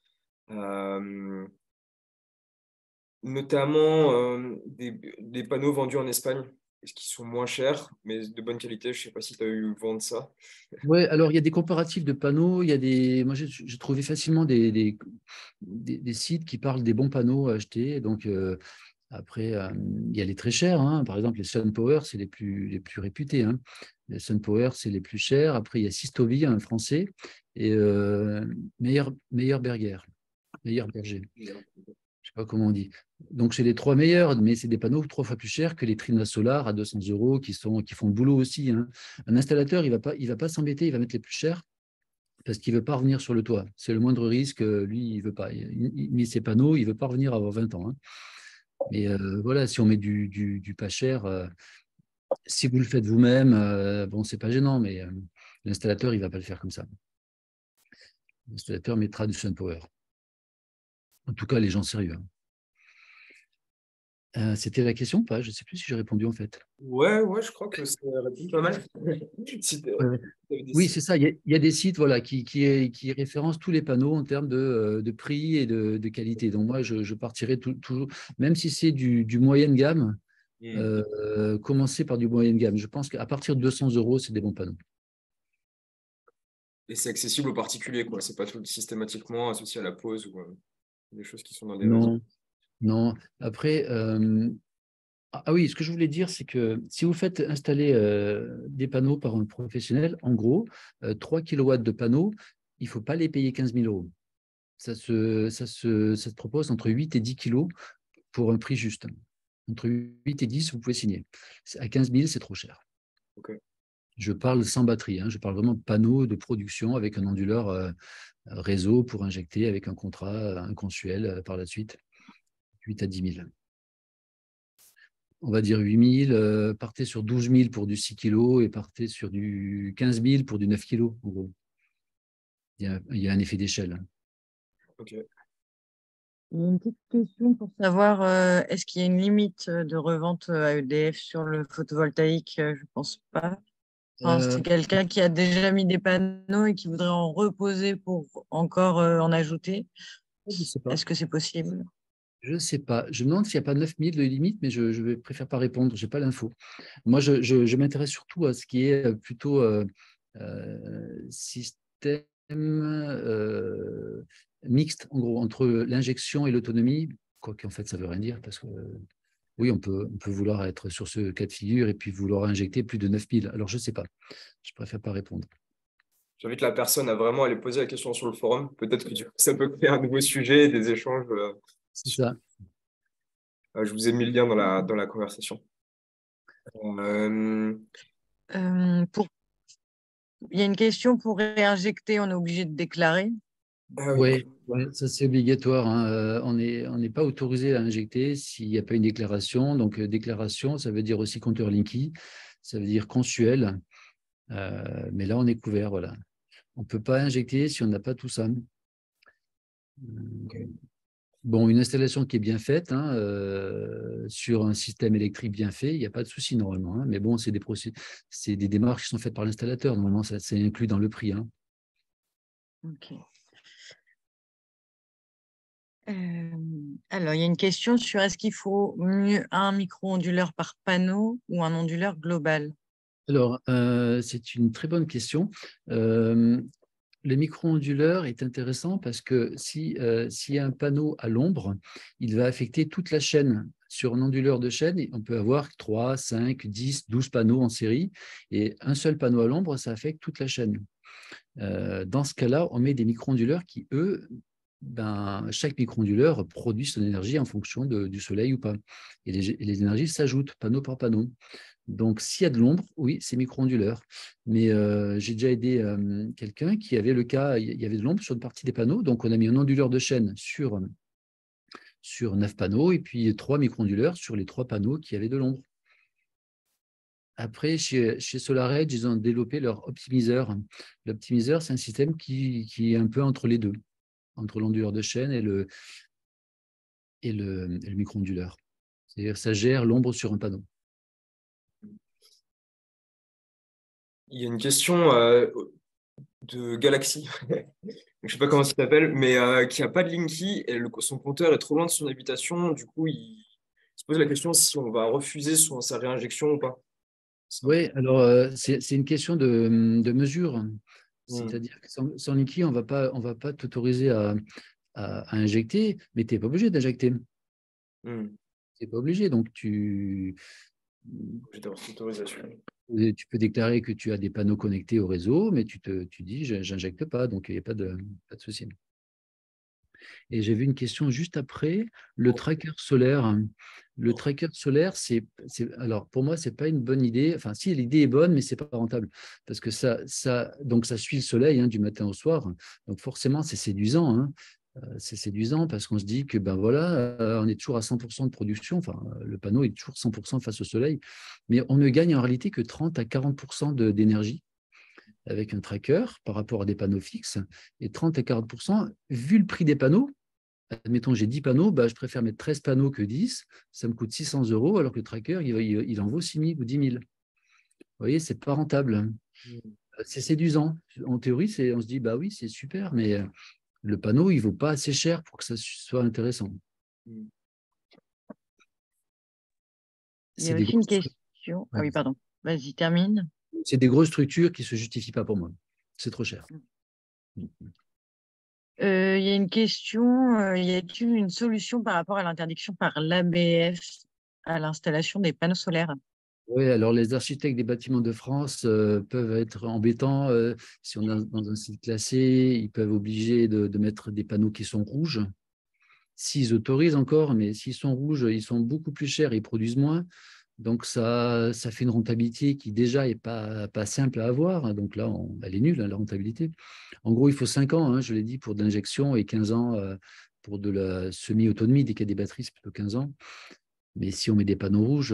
Notamment des panneaux vendus en Espagne, parce qu'ils sont moins chers, mais de bonne qualité. Je ne sais pas si tu as eu vent de ça. Ouais, alors il y a des comparatifs de panneaux. Il y a moi, j'ai trouvé facilement des sites qui parlent des bons panneaux à acheter. Donc, après, il y a les très chers. Hein. Par exemple, les SunPower, c'est les plus réputés. Hein. Les SunPower, c'est les plus chers. Après, il y a Sistovi, un français, et Meyer Berger. Je ne sais pas comment on dit. Donc, c'est les trois meilleurs, mais c'est des panneaux 3 fois plus chers que les Trina Solar à 200 € qui font le boulot aussi. Hein. Un installateur, il va pas s'embêter, il va mettre les plus chers parce qu'il ne veut pas revenir sur le toit. C'est le moindre risque. Lui, il ne veut pas. Il met ses panneaux, il ne veut pas revenir avant 20 ans. Hein. Mais voilà, si on met du pas cher, si vous le faites vous-même, bon, c'est pas gênant, mais l'installateur, il ne va pas le faire comme ça. L'installateur mettra du SunPower. En tout cas, les gens sérieux. Hein. C'était la question ou pas? Je ne sais plus si j'ai répondu en fait. Ouais, je crois que ça répond pas mal. Si Ouais, ouais. des Oui, sites. c'est ça. Il y a des sites voilà, qui référencent tous les panneaux en termes de prix et de qualité. Donc moi, je partirais toujours, même si c'est du moyenne gamme, commencer par du moyenne gamme. Je pense qu'à partir de 200 €, c'est des bons panneaux. Et c'est accessible aux particuliers, quoi. C'est pas tout systématiquement associé à la pose ou des choses qui sont dans des réseaux. Non, non. Après, ah oui, ce que je voulais dire, c'est que si vous faites installer des panneaux par un professionnel, en gros, 3 kilowatts de panneaux, il ne faut pas les payer 15 000 €. Ça se propose entre 8 et 10 kilos pour un prix juste. Entre 8 et 10, vous pouvez signer. À 15 000, c'est trop cher. Okay. Je parle sans batterie, hein, je parle vraiment de panneaux de production avec un onduleur réseau pour injecter avec un contrat inconsuel par la suite. 8 à 10 000. On va dire 8 000, partez sur 12 000 pour du 6 kg et partez sur du 15 000 pour du 9 kg, en gros. Il y a un effet d'échelle. Okay. Il y a une petite question pour savoir, est-ce qu'il y a une limite de revente à EDF sur le photovoltaïque? Je ne pense pas. Enfin, c'est quelqu'un qui a déjà mis des panneaux et qui voudrait en reposer pour encore en ajouter. Je ne sais pas. Est-ce que c'est possible? Je ne sais pas. Je me demande s'il n'y a pas 9 000 de limite, mais je préfère pas répondre. Je n'ai pas l'info. Moi, je m'intéresse surtout à ce qui est plutôt système mixte, en gros, entre l'injection et l'autonomie, quoi qu'en fait, ça ne veut rien dire, parce que oui, on peut vouloir être sur ce cas de figure et puis vouloir injecter plus de 9 000. Alors, je ne sais pas. Je préfère pas répondre. J'invite la personne à vraiment aller poser la question sur le forum. Peut-être que ça peut créer un nouveau sujet, des échanges. C'est ça. Je vous ai mis le lien dans la conversation. Il y a une question pour réinjecter, on est obligé de déclarer. Ah oui. Oui, ça c'est obligatoire. Hein. On n'est pas autorisé à injecter s'il n'y a pas une déclaration. Donc, déclaration, ça veut dire aussi compteur Linky, ça veut dire consuel. Mais là, on est couvert. Voilà. On ne peut pas injecter si on n'a pas tout ça. Okay. Bon, une installation qui est bien faite, hein, sur un système électrique bien fait, il n'y a pas de souci normalement, hein. Mais bon, c'est des démarches qui sont faites par l'installateur. Normalement, ça c'est inclus dans le prix, hein. Ok. Alors, il y a une question sur est-ce qu'il faut mieux un micro-onduleur par panneau ou un onduleur global? Alors, c'est une très bonne question. Le micro-onduleur est intéressant parce que s'il y a un panneau à l'ombre, il va affecter toute la chaîne. Sur un onduleur de chaîne, on peut avoir 3, 5, 10, 12 panneaux en série. Et un seul panneau à l'ombre, ça affecte toute la chaîne. Dans ce cas-là, on met des micro-onduleurs qui, eux, chaque micro-onduleur produit son énergie en fonction du soleil ou pas. Et les énergies s'ajoutent panneau par panneau. Donc, s'il y a de l'ombre, oui, c'est micro-onduleur. Mais j'ai déjà aidé quelqu'un qui avait le cas, il y avait de l'ombre sur une partie des panneaux. Donc, on a mis un onduleur de chaîne sur 9 panneaux et puis 3 micro-onduleurs sur les 3 panneaux qui avaient de l'ombre. Après, chez SolarEdge, ils ont développé leur optimiseur. L'optimiseur, c'est un système qui est un peu entre les deux, entre l'onduleur de chaîne et le micro-onduleur. C'est-à-dire que ça gère l'ombre sur un panneau. Il y a une question de Galaxy, je ne sais pas comment ça s'appelle, mais qui n'a pas de Linky et son compteur est trop loin de son habitation. Du coup, il se pose la question si on va refuser sa réinjection ou pas. Oui, alors c'est une question de mesure. C'est-à-dire que sans Linky, on va pas t'autoriser à injecter, mais tu n'es pas obligé d'injecter. Tu n'es pas obligé. Donc, J'ai d'avoir cette autorisation. tu peux déclarer que tu as des panneaux connectés au réseau, mais tu dis, j'injecte pas, donc il n'y a pas de souci. Et j'ai vu une question juste après, le tracker solaire. Le tracker solaire, alors pour moi, ce n'est pas une bonne idée. Enfin, si, l'idée est bonne, mais ce n'est pas rentable. Parce que ça suit le soleil, hein, du matin au soir. Donc forcément, c'est séduisant, hein. C'est séduisant parce qu'on se dit que ben voilà, on est toujours à 100% de production. Enfin, le panneau est toujours 100% face au soleil. Mais on ne gagne en réalité que 30 à 40% d'énergie avec un tracker par rapport à des panneaux fixes. Et 30 à 40%, vu le prix des panneaux, admettons, j'ai 10 panneaux, je préfère mettre 13 panneaux que 10. Ça me coûte 600 €, alors que le tracker, il en vaut 6 000 ou 10 000. Vous voyez, ce n'est pas rentable. C'est séduisant. En théorie, on se dit, bah oui, c'est super, mais le panneau, il ne vaut pas assez cher pour que ça soit intéressant. Il y a aussi une question. Ah oui, pardon. Vas-y, termine. C'est des grosses structures qui ne se justifient pas pour moi. C'est trop cher. Il y a une question, y a-t-il une solution par rapport à l'interdiction par l'ABF à l'installation des panneaux solaires? Oui, alors les architectes des bâtiments de France peuvent être embêtants. Si on est dans un site classé, ils peuvent obliger de mettre des panneaux qui sont rouges. S'ils autorisent encore, mais s'ils sont rouges, ils sont beaucoup plus chers et ils produisent moins. Donc, ça fait une rentabilité qui déjà n'est pas simple à avoir. Donc là, elle est nulle, la rentabilité. En gros, il faut 5 ans, hein, je l'ai dit, pour de l'injection et 15 ans pour de la semi-autonomie. Dès qu'il y a des batteries, c'est plutôt 15 ans. Mais si on met des panneaux rouges,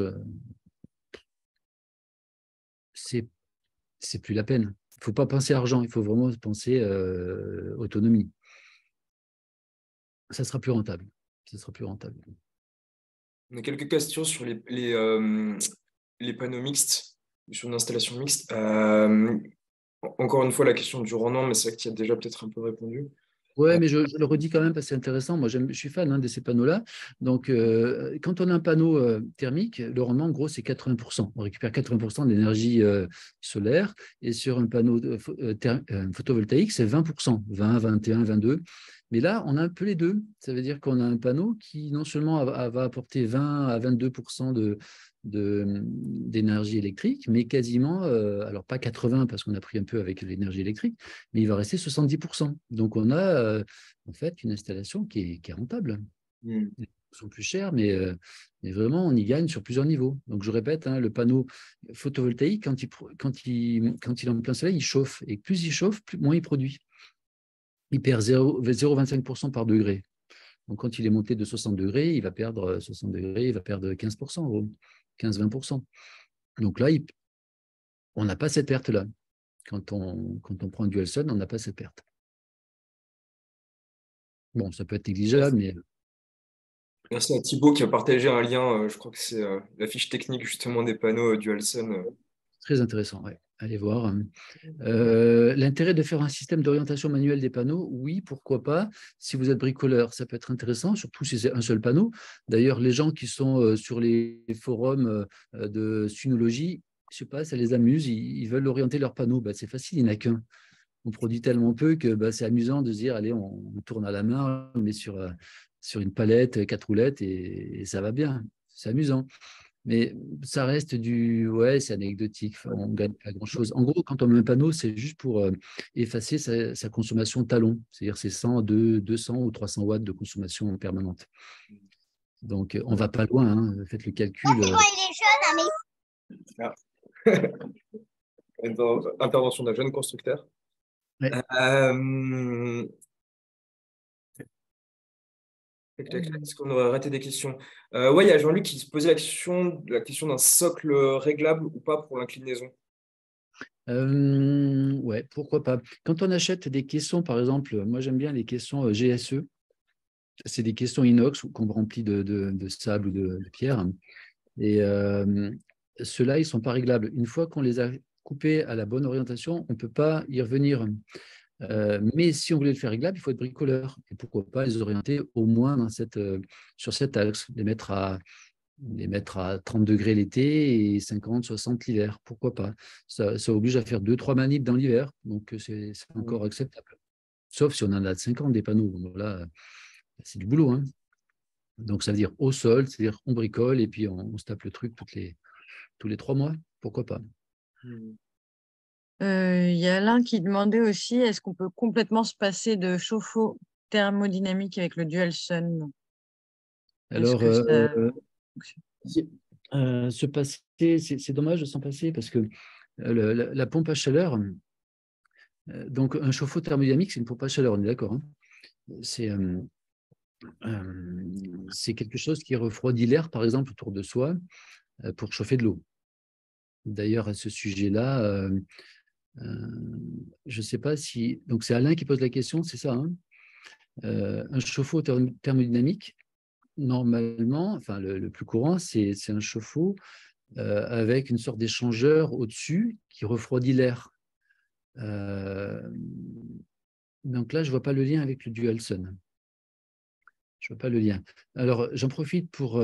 c'est plus la peine. Il ne faut pas penser argent, il faut vraiment penser autonomie. Ça sera plus rentable. Ça sera plus rentable. On a quelques questions sur les panneaux mixtes, sur une installation mixte. Encore une fois, la question du rendement, mais c'est vrai que tu y as déjà peut-être un peu répondu. Oui, mais je le redis quand même parce que c'est intéressant. Moi, je suis fan, hein, de ces panneaux-là. Donc, quand on a un panneau thermique, le rendement, en gros, c'est 80%. On récupère 80% d'énergie solaire. Et sur un panneau photovoltaïque, c'est 20%, 20, 21, 22. Mais là, on a un peu les deux. Ça veut dire qu'on a un panneau qui, non seulement va apporter 20 à 22% d'énergie électrique, mais quasiment, alors pas 80 parce qu'on a pris un peu avec l'énergie électrique, mais il va rester 70%. Donc on a en fait une installation qui est rentable. Les sont plus chers, mais vraiment on y gagne sur plusieurs niveaux. Donc je répète, hein, le panneau photovoltaïque, quand il est en plein soleil, il chauffe. Et plus il chauffe, moins il produit. Il perd 0,25% par degré. Donc, quand il est monté de 60 degrés, il va perdre 60 degrés, il va perdre 15%, en gros, 15-20%. Donc là, on n'a pas cette perte-là. Quand on prend un dual sun, on n'a pas cette perte. Bon, ça peut être négligeable, mais Merci à Thibaut qui a partagé un lien. Je crois que c'est la fiche technique justement des panneaux Dualsun. Très intéressant, ouais. Allez voir. L'intérêt de faire un système d'orientation manuelle des panneaux, oui, pourquoi pas. Si vous êtes bricoleur, ça peut être intéressant, surtout si c'est un seul panneau. D'ailleurs, les gens qui sont sur les forums de Synologie, je sais pas, ça les amuse, ils veulent orienter leur panneau. Bah, c'est facile, il n'y en a qu'un. On produit tellement peu que bah, c'est amusant de se dire, allez, on tourne à la main, on met sur une palette, 4 roulettes et ça va bien. C'est amusant. Mais ça reste ouais, c'est anecdotique. Enfin, on ne gagne pas grand-chose. En gros, quand on met un panneau, c'est juste pour effacer sa consommation talon. C'est-à-dire c'est 100, 200 ou 300 watts de consommation permanente. Donc, on ne va pas loin. Hein. Faites le calcul. Ah. Intervention d'un jeune constructeur. Ouais. Est-ce qu'on aurait raté des questions? Ouais, il y a Jean-Luc qui se posait la question d'un socle réglable ou pas pour l'inclinaison. Ouais, pourquoi pas. Quand on achète des caissons, par exemple, moi j'aime bien les caissons GSE. C'est des caissons inox qu'on remplit de sable ou de pierre. Et ceux-là, ils ne sont pas réglables. Une fois qu'on les a coupés à la bonne orientation, on ne peut pas y revenir. Mais si on voulait le faire réglable, il faut être bricoleur. Et pourquoi pas les orienter au moins sur cet axe, les mettre à 30 degrés l'été et 50, 60 l'hiver. Pourquoi pas? Ça oblige à faire 2-3 manips dans l'hiver. Donc, c'est encore acceptable. Sauf si on en a 50 des panneaux. Donc là, c'est du boulot. Hein. Donc, ça veut dire au sol, c'est-à-dire on bricole et puis on se tape le truc tous les 3 mois. Pourquoi pas? Il y a l'un qui demandait aussi, est-ce qu'on peut complètement se passer de chauffe-eau thermodynamique avec le Dualsun? Alors, fonctionne se passer, c'est dommage de s'en passer parce que la pompe à chaleur, donc un chauffe-eau thermodynamique, c'est une pompe à chaleur, on est d'accord. Hein. C'est quelque chose qui refroidit l'air, par exemple, autour de soi pour chauffer de l'eau. D'ailleurs, à ce sujet-là, je ne sais pas si. Donc, c'est Alain qui pose la question, c'est ça. Hein, un chauffe-eau thermodynamique, normalement, enfin, le plus courant, c'est un chauffe-eau avec une sorte d'échangeur au-dessus qui refroidit l'air. Donc là, je ne vois pas le lien avec le Dualsun. Je ne vois pas le lien. Alors, j'en profite pour.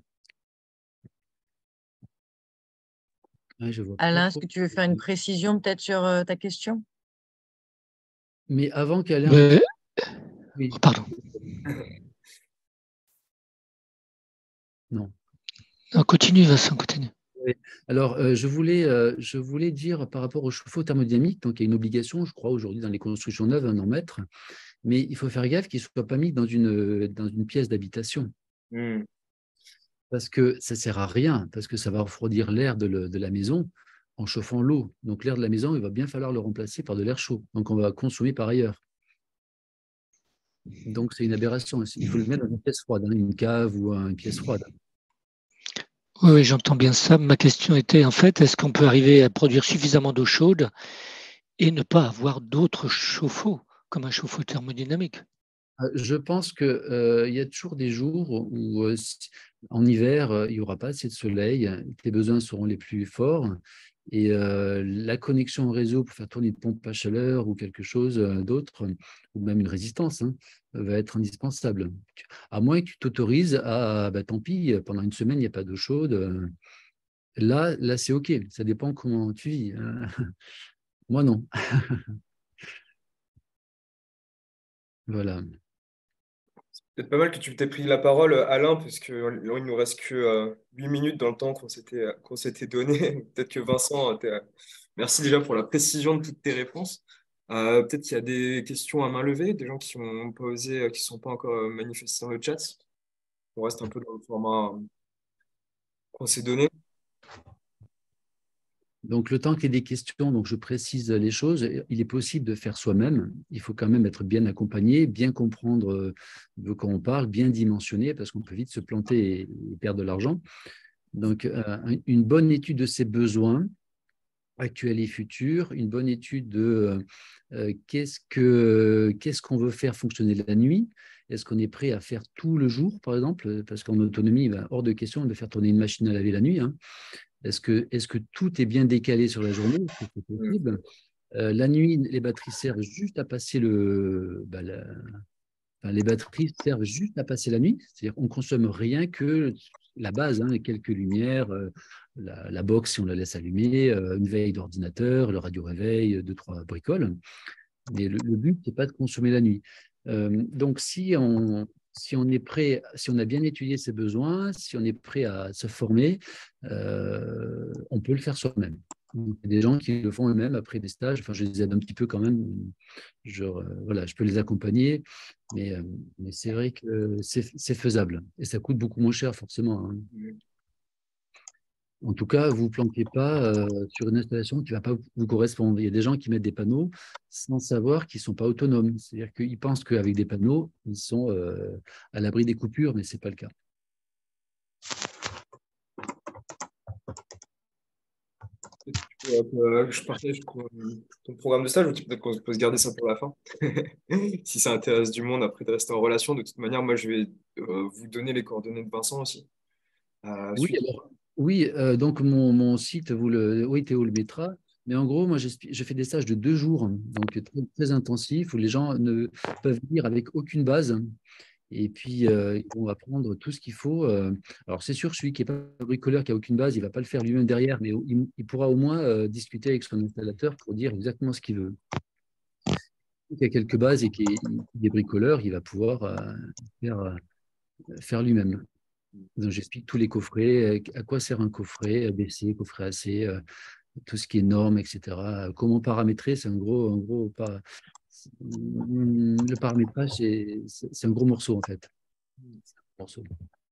Je vois Alain, pas est-ce trop. que tu veux faire une précision peut-être sur ta question? Mais avant qu'Alain. Mais... Oui. Oh, pardon. Non. Non, continue, Vincent, continue. Alors, je voulais dire par rapport au chauffe-eau thermodynamique, donc il y a une obligation, je crois, aujourd'hui dans les constructions neuves, d'en mettre, mais il faut faire gaffe qu'il ne soit pas mis dans une pièce d'habitation. Parce que ça ne sert à rien, parce que ça va refroidir l'air de la maison en chauffant l'eau. Donc l'air de la maison, il va bien falloir le remplacer par de l'air chaud. Donc on va consommer par ailleurs. Donc c'est une aberration. Il faut le mettre dans une pièce froide, hein, une cave ou une pièce froide. Oui, oui, j'entends bien ça. Ma question était, en fait, est-ce qu'on peut arriver à produire suffisamment d'eau chaude et ne pas avoir d'autres chauffe-eau, comme un chauffe-eau thermodynamique? Je pense qu'il y a toujours des jours où, en hiver, il n'y aura pas assez de soleil, les besoins seront les plus forts et la connexion au réseau pour faire tourner une pompe à chaleur ou quelque chose d'autre, ou même une résistance, hein, va être indispensable. À moins que tu t'autorises à, bah, tant pis, pendant une semaine, il n'y a pas d'eau chaude. Là c'est OK. Ça dépend comment tu vis. Moi, non. Voilà. C'est pas mal que tu t'aies pris la parole, Alain, parce qu'il ne nous reste que 8 minutes dans le temps qu'on s'était donné. Peut-être que Vincent, merci déjà pour la précision de toutes tes réponses. Peut-être qu'il y a des questions à main levée, des gens qui ont posé, qui ne sont pas encore manifestés dans le chat. On reste un peu dans le format qu'on s'est donné. Donc, le temps qu'il y ait des questions, donc je précise les choses. Il est possible de faire soi-même. Il faut quand même être bien accompagné, bien comprendre de quoi on parle, bien dimensionner, parce qu'on peut vite se planter et perdre de l'argent. Donc, une bonne étude de ses besoins, actuel et futur, une bonne étude de qu'est-ce qu'on veut faire fonctionner la nuit. Est-ce qu'on est prêt à faire tout le jour, par exemple? Parce qu'en autonomie, hors de question de faire tourner une machine à laver la nuit, hein. Est-ce que tout est bien décalé sur la journée? Est-ce que c'est possible? La nuit, les batteries servent juste à passer les batteries servent juste à passer la nuit. C'est-à-dire qu'on ne consomme rien que la base, hein, quelques lumières, la box si on la laisse allumer, une veille d'ordinateur, le radio-réveil, deux, trois bricoles. Mais le but, ce n'est pas de consommer la nuit. Donc, si on est prêt, si on a bien étudié ses besoins, si on est prêt à se former, on peut le faire soi-même. Il y a des gens qui le font eux-mêmes après des stages. Enfin, je les aide un petit peu quand même. Voilà, je peux les accompagner, mais c'est vrai que c'est faisable et ça coûte beaucoup moins cher forcément, hein. En tout cas, vous ne vous planquez pas sur une installation qui ne va pas vous correspondre. Il y a des gens qui mettent des panneaux sans savoir qu'ils ne sont pas autonomes. C'est-à-dire qu'ils pensent qu'avec des panneaux, ils sont à l'abri des coupures, mais ce n'est pas le cas. Je partage ton programme de stage, ou peut-être qu'on peut se garder ça pour la fin. Si ça intéresse du monde, après de rester en relation, de toute manière, moi je vais vous donner les coordonnées de Vincent aussi. Oui, oui, donc mon site, oui, Théo le mettra. Mais en gros, moi, je fais des stages de 2 jours, donc très, très intensifs, où les gens ne peuvent venir avec aucune base. Et puis, ils vont apprendre tout ce qu'il faut. Alors, c'est sûr, celui qui n'est pas bricoleur, qui n'a aucune base, il ne va pas le faire lui-même derrière, mais il pourra au moins discuter avec son installateur pour dire exactement ce qu'il veut. Il y a quelques bases et qu'il est bricoleur, il va pouvoir faire lui-même. Donc, j'explique tous les coffrets, à quoi sert un coffret, ABC, coffret AC, tout ce qui est normes, etc. Comment paramétrer, c'est le paramétrage, c'est un gros morceau en fait. C'est un morceau.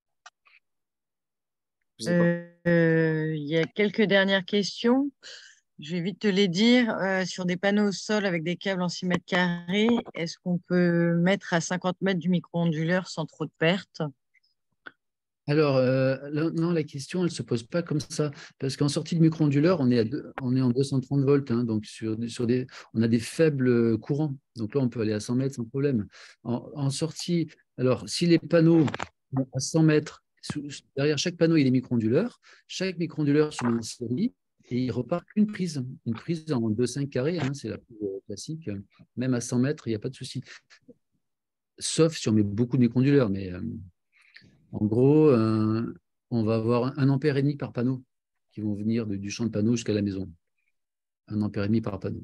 Il y a quelques dernières questions. Je vais vite te les dire. Sur des panneaux au sol avec des câbles en 6 mètres carrés, est-ce qu'on peut mettre à 50 mètres du micro-onduleur sans trop de pertes? Alors, non, la question, elle ne se pose pas comme ça. Parce qu'en sortie de micro-onduleur, on est en 230 volts. Hein, donc, on a des faibles courants. Donc là, on peut aller à 100 mètres sans problème. En sortie, alors, si les panneaux sont à 100 mètres, derrière chaque panneau, il y a des micro-onduleurs. Chaque micro-onduleur se met en série et il repart une prise en 2,5 carrés. Hein, c'est la plus classique. Même à 100 mètres, il n'y a pas de souci. Sauf si on met beaucoup de micro-onduleurs. Mais en gros, on va avoir 1,5 ampère par panneau qui vont venir du champ de panneau jusqu'à la maison. 1,5 ampère par panneau.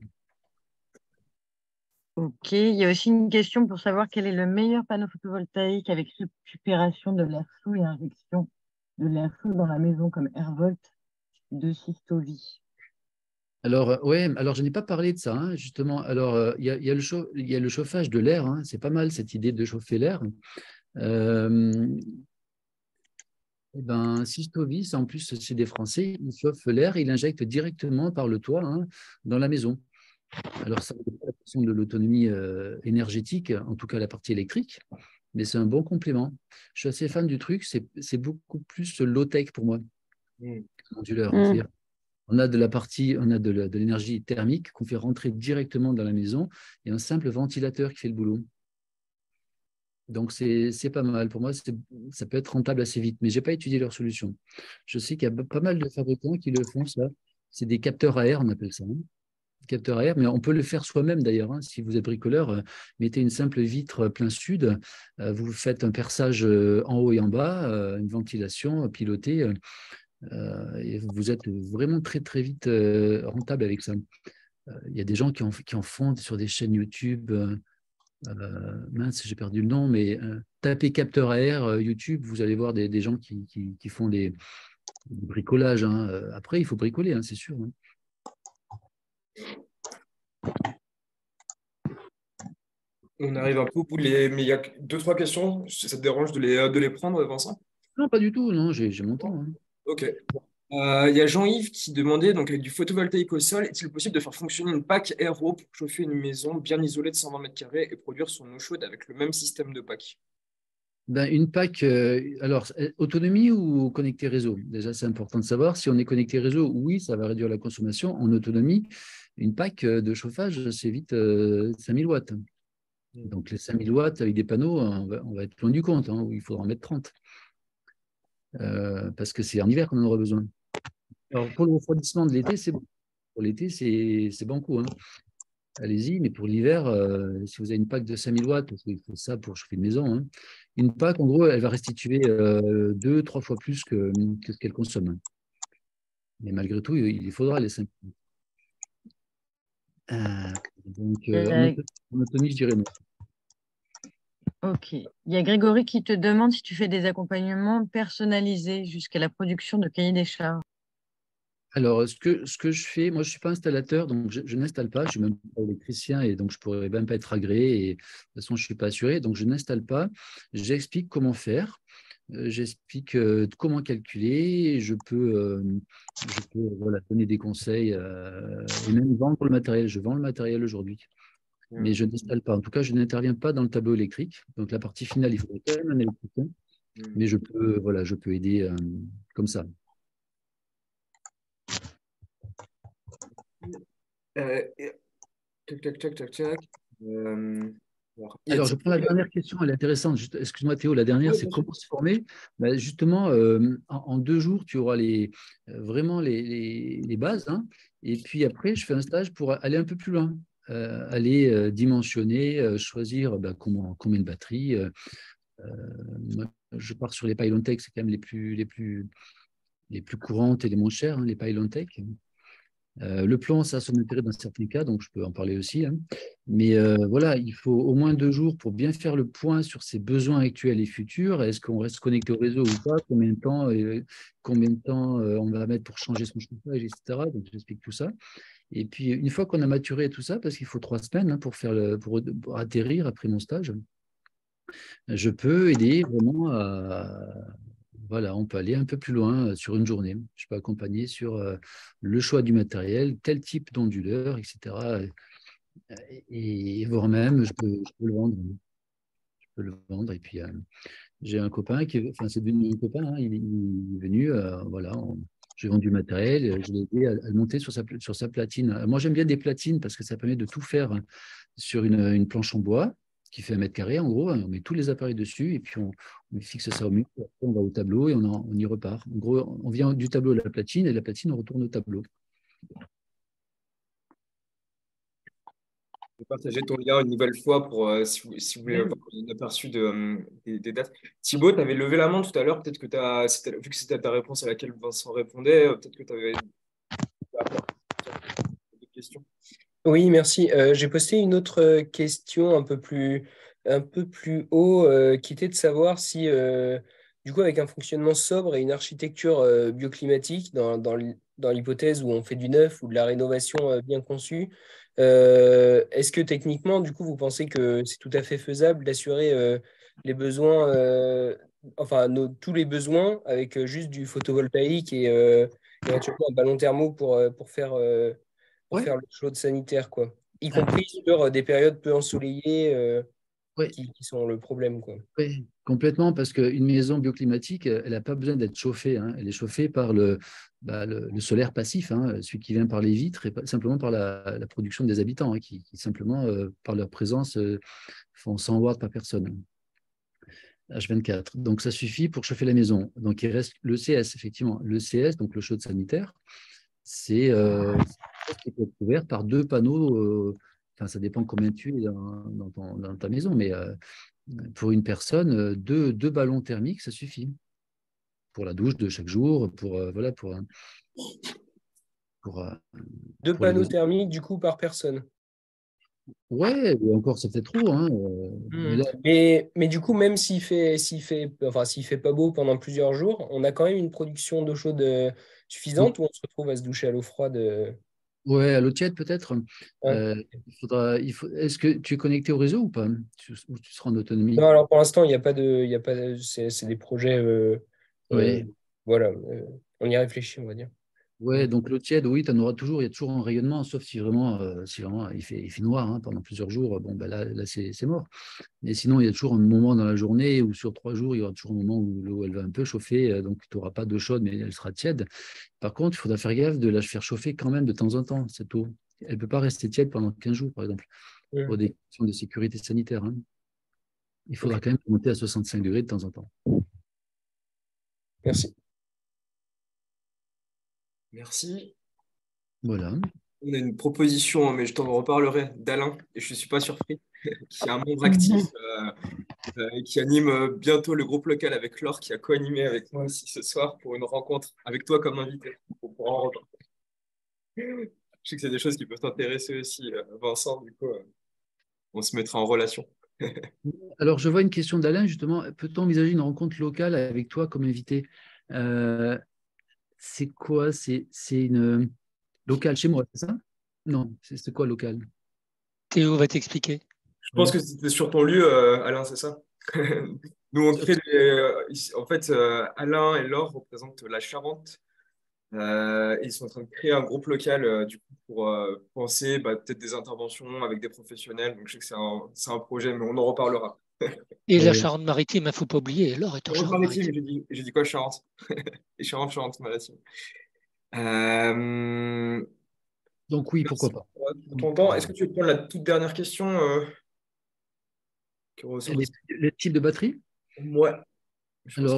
Ok, il y a aussi une question pour savoir quel est le meilleur panneau photovoltaïque avec récupération de l'air chaud et injection de l'air chaud dans la maison comme Airvolt de Systovi. Alors, ouais, alors je n'ai pas parlé de ça, hein, justement. Alors, il y a le chauffage de l'air, hein, c'est pas mal cette idée de chauffer l'air. Systovis, en plus, c'est des Français, ils chauffent l'air, ils l'injectent directement par le toit, hein, dans la maison. Alors, ça n'est pas la question de l'autonomie énergétique, en tout cas la partie électrique, mais c'est un bon complément. Je suis assez fan du truc, c'est beaucoup plus low-tech pour moi. C'est-à-dire, on a de l'énergie thermique qu'on fait rentrer directement dans la maison et un simple ventilateur qui fait le boulot. Donc, c'est pas mal. Pour moi, ça peut être rentable assez vite, mais je n'ai pas étudié leur solution. Je sais qu'il y a pas mal de fabricants qui le font, ça. C'est des capteurs à air, on appelle ça. Hein. Capteurs à air, mais on peut le faire soi-même d'ailleurs. Hein. Si vous êtes bricoleur, mettez une simple vitre plein sud, vous faites un perçage en haut et en bas, une ventilation pilotée, et vous êtes vraiment très, très vite rentable avec ça. Il y a des gens qui en font sur des chaînes YouTube. Mince, j'ai perdu le nom, mais tapez capteur à air YouTube, vous allez voir des gens qui font des bricolages. Hein. Après, il faut bricoler, hein, c'est sûr. Hein. On arrive un peu au bout mais il y a 2-3 questions. Ça te dérange de les prendre, Vincent? Non, pas du tout, non, j'ai mon temps. Hein. Ok. Il y a Jean-Yves qui demandait, donc avec du photovoltaïque au sol, est-il possible de faire fonctionner une PAC RO pour chauffer une maison bien isolée de 120 mètres carrés et produire son eau chaude avec le même système de PAC? Ben, une PAC, alors, autonomie ou connecté réseau? Déjà, c'est important de savoir. Si on est connecté réseau, oui, ça va réduire la consommation. En autonomie, une PAC de chauffage, c'est vite 5000 watts. Donc, les 5000 watts avec des panneaux, on va être loin du compte, hein, où il faudra en mettre 30. Parce que c'est en hiver qu'on en aura besoin. Alors, pour le refroidissement de l'été, c'est bon. Pour l'été, c'est banco, hein. Allez-y, mais pour l'hiver, si vous avez une PAC de 5000 watts, parce qu'il faut ça pour chauffer une maison, hein, une PAC, en gros, elle va restituer 2, 3 fois plus que ce qu'elle consomme. Mais malgré tout, il faudra les 5. Donc, en autonomie, je dirais non. Ok. Il y a Grégory qui te demande si tu fais des accompagnements personnalisés jusqu'à la production de cahiers des charges. Alors, ce que je fais, moi, je ne suis pas installateur, donc je n'installe pas. Je ne suis même pas électricien et donc je ne pourrais même pas être agréé. Et de toute façon, je ne suis pas assuré, donc je n'installe pas. J'explique comment faire. J'explique comment calculer. Je peux voilà, donner des conseils et même vendre le matériel. Je vends le matériel aujourd'hui, mais je n'installe pas. En tout cas, je n'interviens pas dans le tableau électrique. Donc, la partie finale, il faudrait quand même un électricien, mais voilà, je peux aider comme ça. Tac, tac, tac, tac, tac. Alors, je prends la dernière question, elle est intéressante. Excuse-moi Théo, la dernière, Oui, c'est bien sûr. comment se former. Ben, justement, en 2 jours, tu auras vraiment les bases, hein. Et puis après, je fais un stage pour aller un peu plus loin, aller dimensionner, choisir combien de batteries. Moi, je pars sur les pylon tech, c'est quand même les plus courantes et les moins chères, hein, les pylon tech. Le plan, ça a son intérêt dans certains cas, donc je peux en parler aussi, hein. Mais voilà, il faut au moins 2 jours pour bien faire le point sur ses besoins actuels et futurs. Est-ce qu'on reste connecté au réseau ou pas? Combien de temps on va mettre pour changer son chauffage, etc. Donc j'explique tout ça. Et puis une fois qu'on a maturé tout ça, parce qu'il faut 3 semaines, hein, pour atterrir après mon stage, je peux aider vraiment voilà, on peut aller un peu plus loin sur une journée. Je peux accompagner sur le choix du matériel, tel type d'onduleur, etc. Et voire même, je peux le vendre. Je peux le vendre. Et puis, j'ai un copain enfin, c'est devenu un copain, hein, il est venu, voilà, j'ai vendu du matériel, je l'ai aidé à le monter sur sa platine. Moi, j'aime bien des platines parce que ça permet de tout faire sur une planche en bois qui fait 1 m², en gros. On met tous les appareils dessus et puis on fixe ça au mur. Après, on va au tableau et on y repart. En gros, on vient du tableau à la platine et de la platine, on retourne au tableau. Je vais partager ton lien une nouvelle fois pour si vous voulez avoir un aperçu des dates. Thibaut, tu avais levé la main tout à l'heure. Peut-être que vu que c'était ta réponse à laquelle Vincent répondait, peut-être que tu avais des questions. Oui, merci. J'ai posté une autre question un peu plus haut, qui était de savoir si, du coup, avec un fonctionnement sobre et une architecture bioclimatique, dans l'hypothèse où on fait du neuf ou de la rénovation bien conçue, est-ce que techniquement, du coup, vous pensez que c'est tout à fait faisable d'assurer les besoins, enfin, tous les besoins avec juste du photovoltaïque et éventuellement un ballon thermo pour Ouais, faire le chaud sanitaire, quoi. Y ah, compris sur des périodes peu ensoleillées ouais. qui sont le problème, quoi. Oui, complètement, parce qu'une maison bioclimatique, elle n'a pas besoin d'être chauffée, hein. Elle est chauffée par le solaire passif, hein, celui qui vient par les vitres et simplement par la production des habitants, hein, qui simplement, par leur présence, font 100 watts par personne, H24. Donc, ça suffit pour chauffer la maison. Donc, il reste le CS, effectivement. Le CS, donc le chaude sanitaire, c'est qui peut être couvert par 2 panneaux. Enfin, ça dépend combien tu es dans ta maison, mais pour une personne, deux ballons thermiques, ça suffit. Pour la douche de chaque jour, voilà, pour, euh, 2 pour les panneaux besoins. thermiques, du coup, par personne. Ouais, et encore, c'est peut-être trop, hein, mais Mhm. là, Mais du coup, même s'il fait pas beau pendant plusieurs jours, on a quand même une production d'eau chaude suffisante ou on se retrouve à se doucher à l'eau froide. ouais, à l'eau tiède peut-être. Ouais. Est-ce que tu es connecté au réseau ou pas? Ou tu seras en autonomie? Non, alors pour l'instant, il y a pas c'est des projets, Oui. voilà, on y réfléchit, on va dire. Ouais, donc l'eau tiède, oui, tu en auras toujours, il y a toujours un rayonnement, sauf si vraiment il fait noir hein, pendant plusieurs jours, bon, ben là c'est mort. Mais sinon, il y a toujours un moment dans la journée ou sur 3 jours, il y aura toujours un moment où l'eau elle va un peu chauffer, donc tu n'auras pas d'eau chaude, mais elle sera tiède. Par contre, il faudra faire gaffe de la faire chauffer quand même de temps en temps, cette eau. Elle ne peut pas rester tiède pendant 15 jours, par exemple, pour des questions de sécurité sanitaire, hein. Il Ok, faudra quand même monter à 65 degrés de temps en temps. merci. Merci. Voilà. On a une proposition, mais je t'en reparlerai, d'Alain, et je ne suis pas surpris, qui est un membre actif qui anime bientôt le groupe local avec Laure, qui a co-animé avec moi aussi ce soir pour une rencontre avec toi comme invité. On pourra en reparler. Je sais que c'est des choses qui peuvent t'intéresser aussi, Vincent, du coup, on se mettra en relation. Alors, je vois une question d'Alain, justement. Peut-on envisager une rencontre locale avec toi comme invité? Euh, c'est quoi? C'est une locale chez moi, c'est ça? Non, c'est quoi local? Théo va t'expliquer. Je pense Oui. que c'était sur ton lieu, Alain, c'est ça? Nous, on crée en fait, Alain et Laure représentent la Charente. Ils sont en train de créer un groupe local du coup, pour penser peut-être des interventions avec des professionnels. Donc, je sais que c'est un projet, mais on en reparlera. Et la Oui. Charente-Maritime, il ne faut pas oublier, Laure est en Charente-Maritime, Charente-Maritime. j'ai dit quoi, Charente? Et Charente-Maritime. Euh, Donc, oui, pourquoi Merci pas. pour ton temps. Est-ce que tu veux prendre la toute dernière question qui ressort? Le type de batterie? Ouais, je pense. Alors,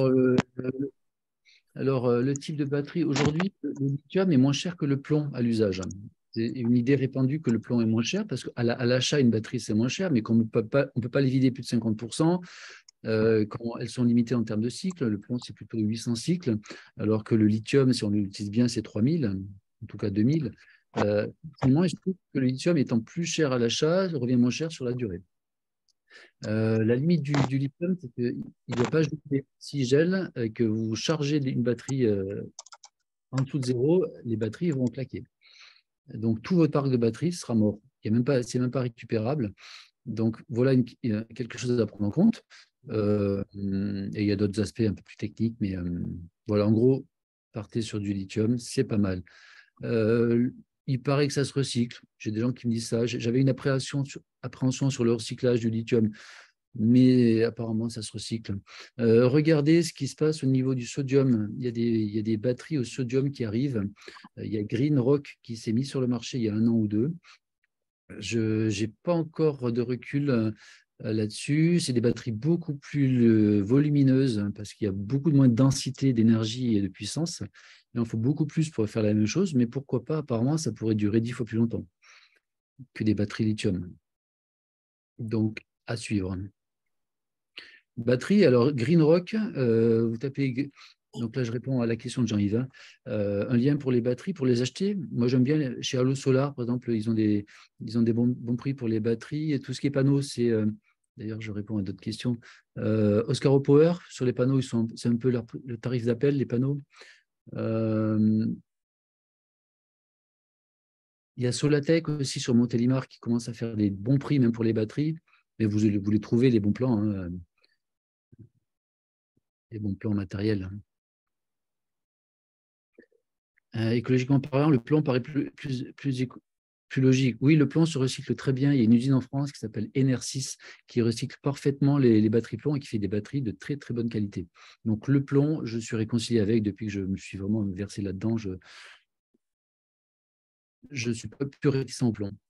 le type de batterie, aujourd'hui, le lithium est moins cher que le plomb à l'usage. C'est une idée répandue que le plomb est moins cher parce qu'à l'achat, une batterie, c'est moins cher, mais qu'on ne peut pas les vider plus de 50%. Quand elles sont limitées en termes de cycles, le plomb, c'est plutôt 800 cycles, alors que le lithium, si on l'utilise bien, c'est 3000, en tout cas 2000. Finalement, je trouve que le lithium étant plus cher à l'achat, revient moins cher sur la durée. La limite du lithium, c'est qu'il ne doit pas geler. S'il gèle, que vous chargez une batterie en dessous de zéro, les batteries vont claquer. Donc, tout votre parc de batteries sera mort. C'est même pas récupérable. Donc, voilà quelque chose à prendre en compte. Et il y a d'autres aspects un peu plus techniques, mais voilà, en gros, partez sur du lithium, c'est pas mal. Il paraît que ça se recycle. J'ai des gens qui me disent ça. J'avais une appréhension sur le recyclage du lithium, mais apparemment, ça se recycle. Regardez ce qui se passe au niveau du sodium. Il y a des batteries au sodium qui arrivent. Il y a Green Rock qui s'est mis sur le marché il y a 1 an ou 2. Je n'ai pas encore de recul là-dessus. C'est des batteries beaucoup plus volumineuses hein, parce qu'il y a beaucoup moins de densité d'énergie et de puissance. Il en faut beaucoup plus pour faire la même chose, mais pourquoi pas, apparemment, ça pourrait durer 10 fois plus longtemps que des batteries lithium. Donc, à suivre. Batterie, alors Green Rock, vous tapez. Donc là, je réponds à la question de Jean-Yves. Un lien pour les batteries, pour les acheter. Moi, j'aime bien chez Allo Solar, par exemple, ils ont des bons prix pour les batteries. Et tout ce qui est panneaux, c'est. D'ailleurs, je réponds à d'autres questions. Oscaro Power, sur les panneaux, c'est un peu le tarif d'appel, les panneaux. Il y a Solatec aussi sur Montélimar qui commence à faire des bons prix, même pour les batteries. Mais vous les trouvez, les bons plans. Hein, les bons plans matériels. Écologiquement parlant, le plomb paraît plus logique. Oui, le plomb se recycle très bien. Il y a une usine en France qui s'appelle Enersys qui recycle parfaitement les batteries plomb et qui fait des batteries de très très bonne qualité. Donc le plomb, je suis réconcilié avec depuis que je me suis vraiment versé là-dedans. Je suis pas plus réticent au plomb.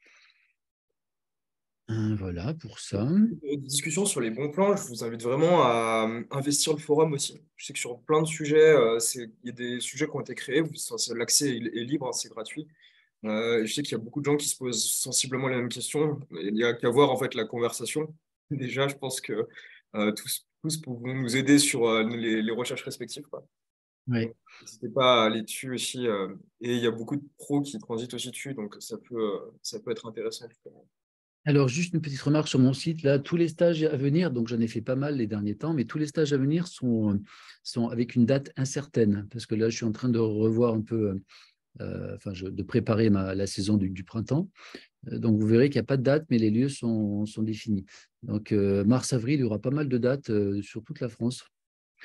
Voilà pour ça. Discussion sur les bons plans, je vous invite vraiment à investir le forum aussi. Je sais que sur plein de sujets, il y a des sujets qui ont été créés, l'accès est libre, hein, c'est gratuit. Je sais qu'il y a beaucoup de gens qui se posent sensiblement les mêmes questions. Il n'y a qu'à voir en fait la conversation. Déjà, je pense que tous pouvons nous aider sur les recherches respectives, quoi. Oui. Donc, n'hésitez pas à aller dessus aussi. Et il y a beaucoup de pros qui transitent aussi dessus, donc ça peut être intéressant. Alors, juste une petite remarque sur mon site. Là, tous les stages à venir, donc j'en ai fait pas mal les derniers temps, mais tous les stages à venir sont avec une date incertaine, parce que là, je suis en train de revoir un peu, de préparer la saison du printemps. Donc, vous verrez qu'il n'y a pas de date, mais les lieux sont définis. Donc, mars-avril, il y aura pas mal de dates sur toute la France,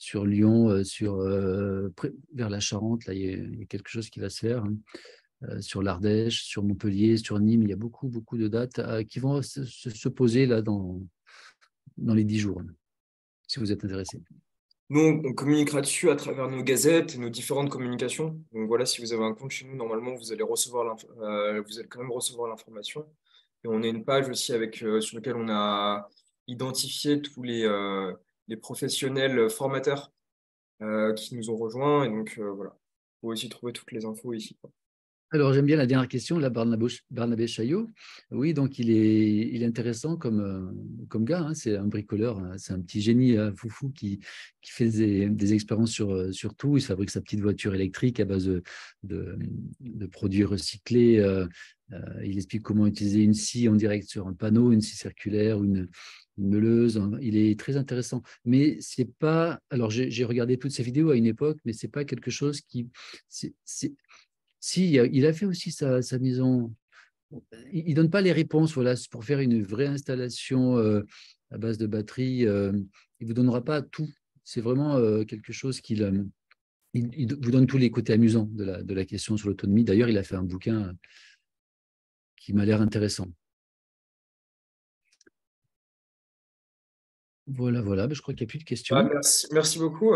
sur Lyon, vers la Charente, là, il y a quelque chose qui va se faire. Sur l'Ardèche, sur Montpellier, sur Nîmes, il y a beaucoup, beaucoup de dates qui vont se poser là dans les 10 jours, si vous êtes intéressé. Nous, on communiquera dessus à travers nos gazettes et nos différentes communications. Donc voilà, si vous avez un compte chez nous, normalement, vous allez vous allez quand même recevoir l'information. Et on a une page aussi sur laquelle on a identifié tous les professionnels formateurs qui nous ont rejoints. Et donc voilà, vous pouvez aussi trouver toutes les infos ici. Alors, j'aime bien la dernière question, là, Barnabé Chaillot. Oui, donc il est intéressant comme gars, hein. C'est un bricoleur, hein. C'est un petit génie foufou qui fait des expériences sur tout. Il se fabrique sa petite voiture électrique à base de produits recyclés. Il explique comment utiliser une scie en direct sur un panneau, une scie circulaire, une meuleuse. Il est très intéressant. Mais c'est pas. Alors, j'ai regardé toutes ses vidéos à une époque, mais c'est pas quelque chose qui. Si, il a fait aussi sa maison. Il ne donne pas les réponses. Voilà, pour faire une vraie installation à base de batterie, il ne vous donnera pas tout. C'est vraiment quelque chose il vous donne tous les côtés amusants de la question sur l'autonomie. D'ailleurs, il a fait un bouquin qui m'a l'air intéressant. Voilà. Je crois qu'il n'y a plus de questions. Merci beaucoup.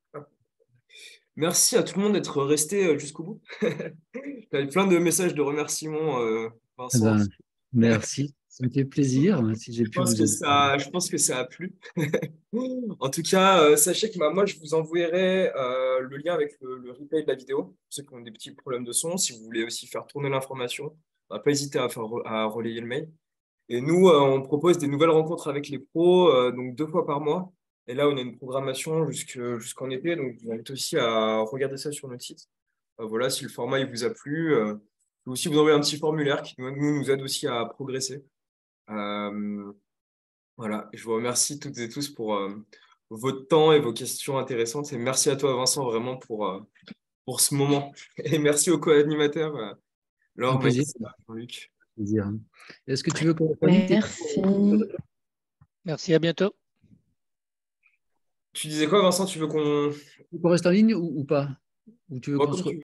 Merci à tout le monde d'être resté jusqu'au bout. J'avais plein de messages de remerciements, Vincent. Merci, ça me fait plaisir si j'ai pu vous aider. Je pense que ça a plu. En tout cas, sachez que moi, je vous enverrai le lien avec le replay de la vidéo. Pour ceux qui ont des petits problèmes de son, si vous voulez aussi faire tourner l'information, pas hésiter à relayer le mail. Et nous, on propose des nouvelles rencontres avec les pros, donc 2 fois par mois. Et là, on a une programmation jusqu'en été. Donc, je vous invite aussi à regarder ça sur notre site. Voilà, si le format il vous a plu. Je vais aussi vous envoyer un petit formulaire qui nous aide aussi à progresser. Voilà, je vous remercie toutes et tous pour votre temps et vos questions intéressantes. Et merci à toi, Vincent, vraiment pour ce moment. Et merci aux co-animateurs, Laure, plaisir. Jean-Luc. Plaisir. Est-ce que tu veux qu'on Merci. Merci, à bientôt. Tu disais quoi, Vincent? Tu veux qu'on reste en ligne ou pas? Ou tu veux qu'on se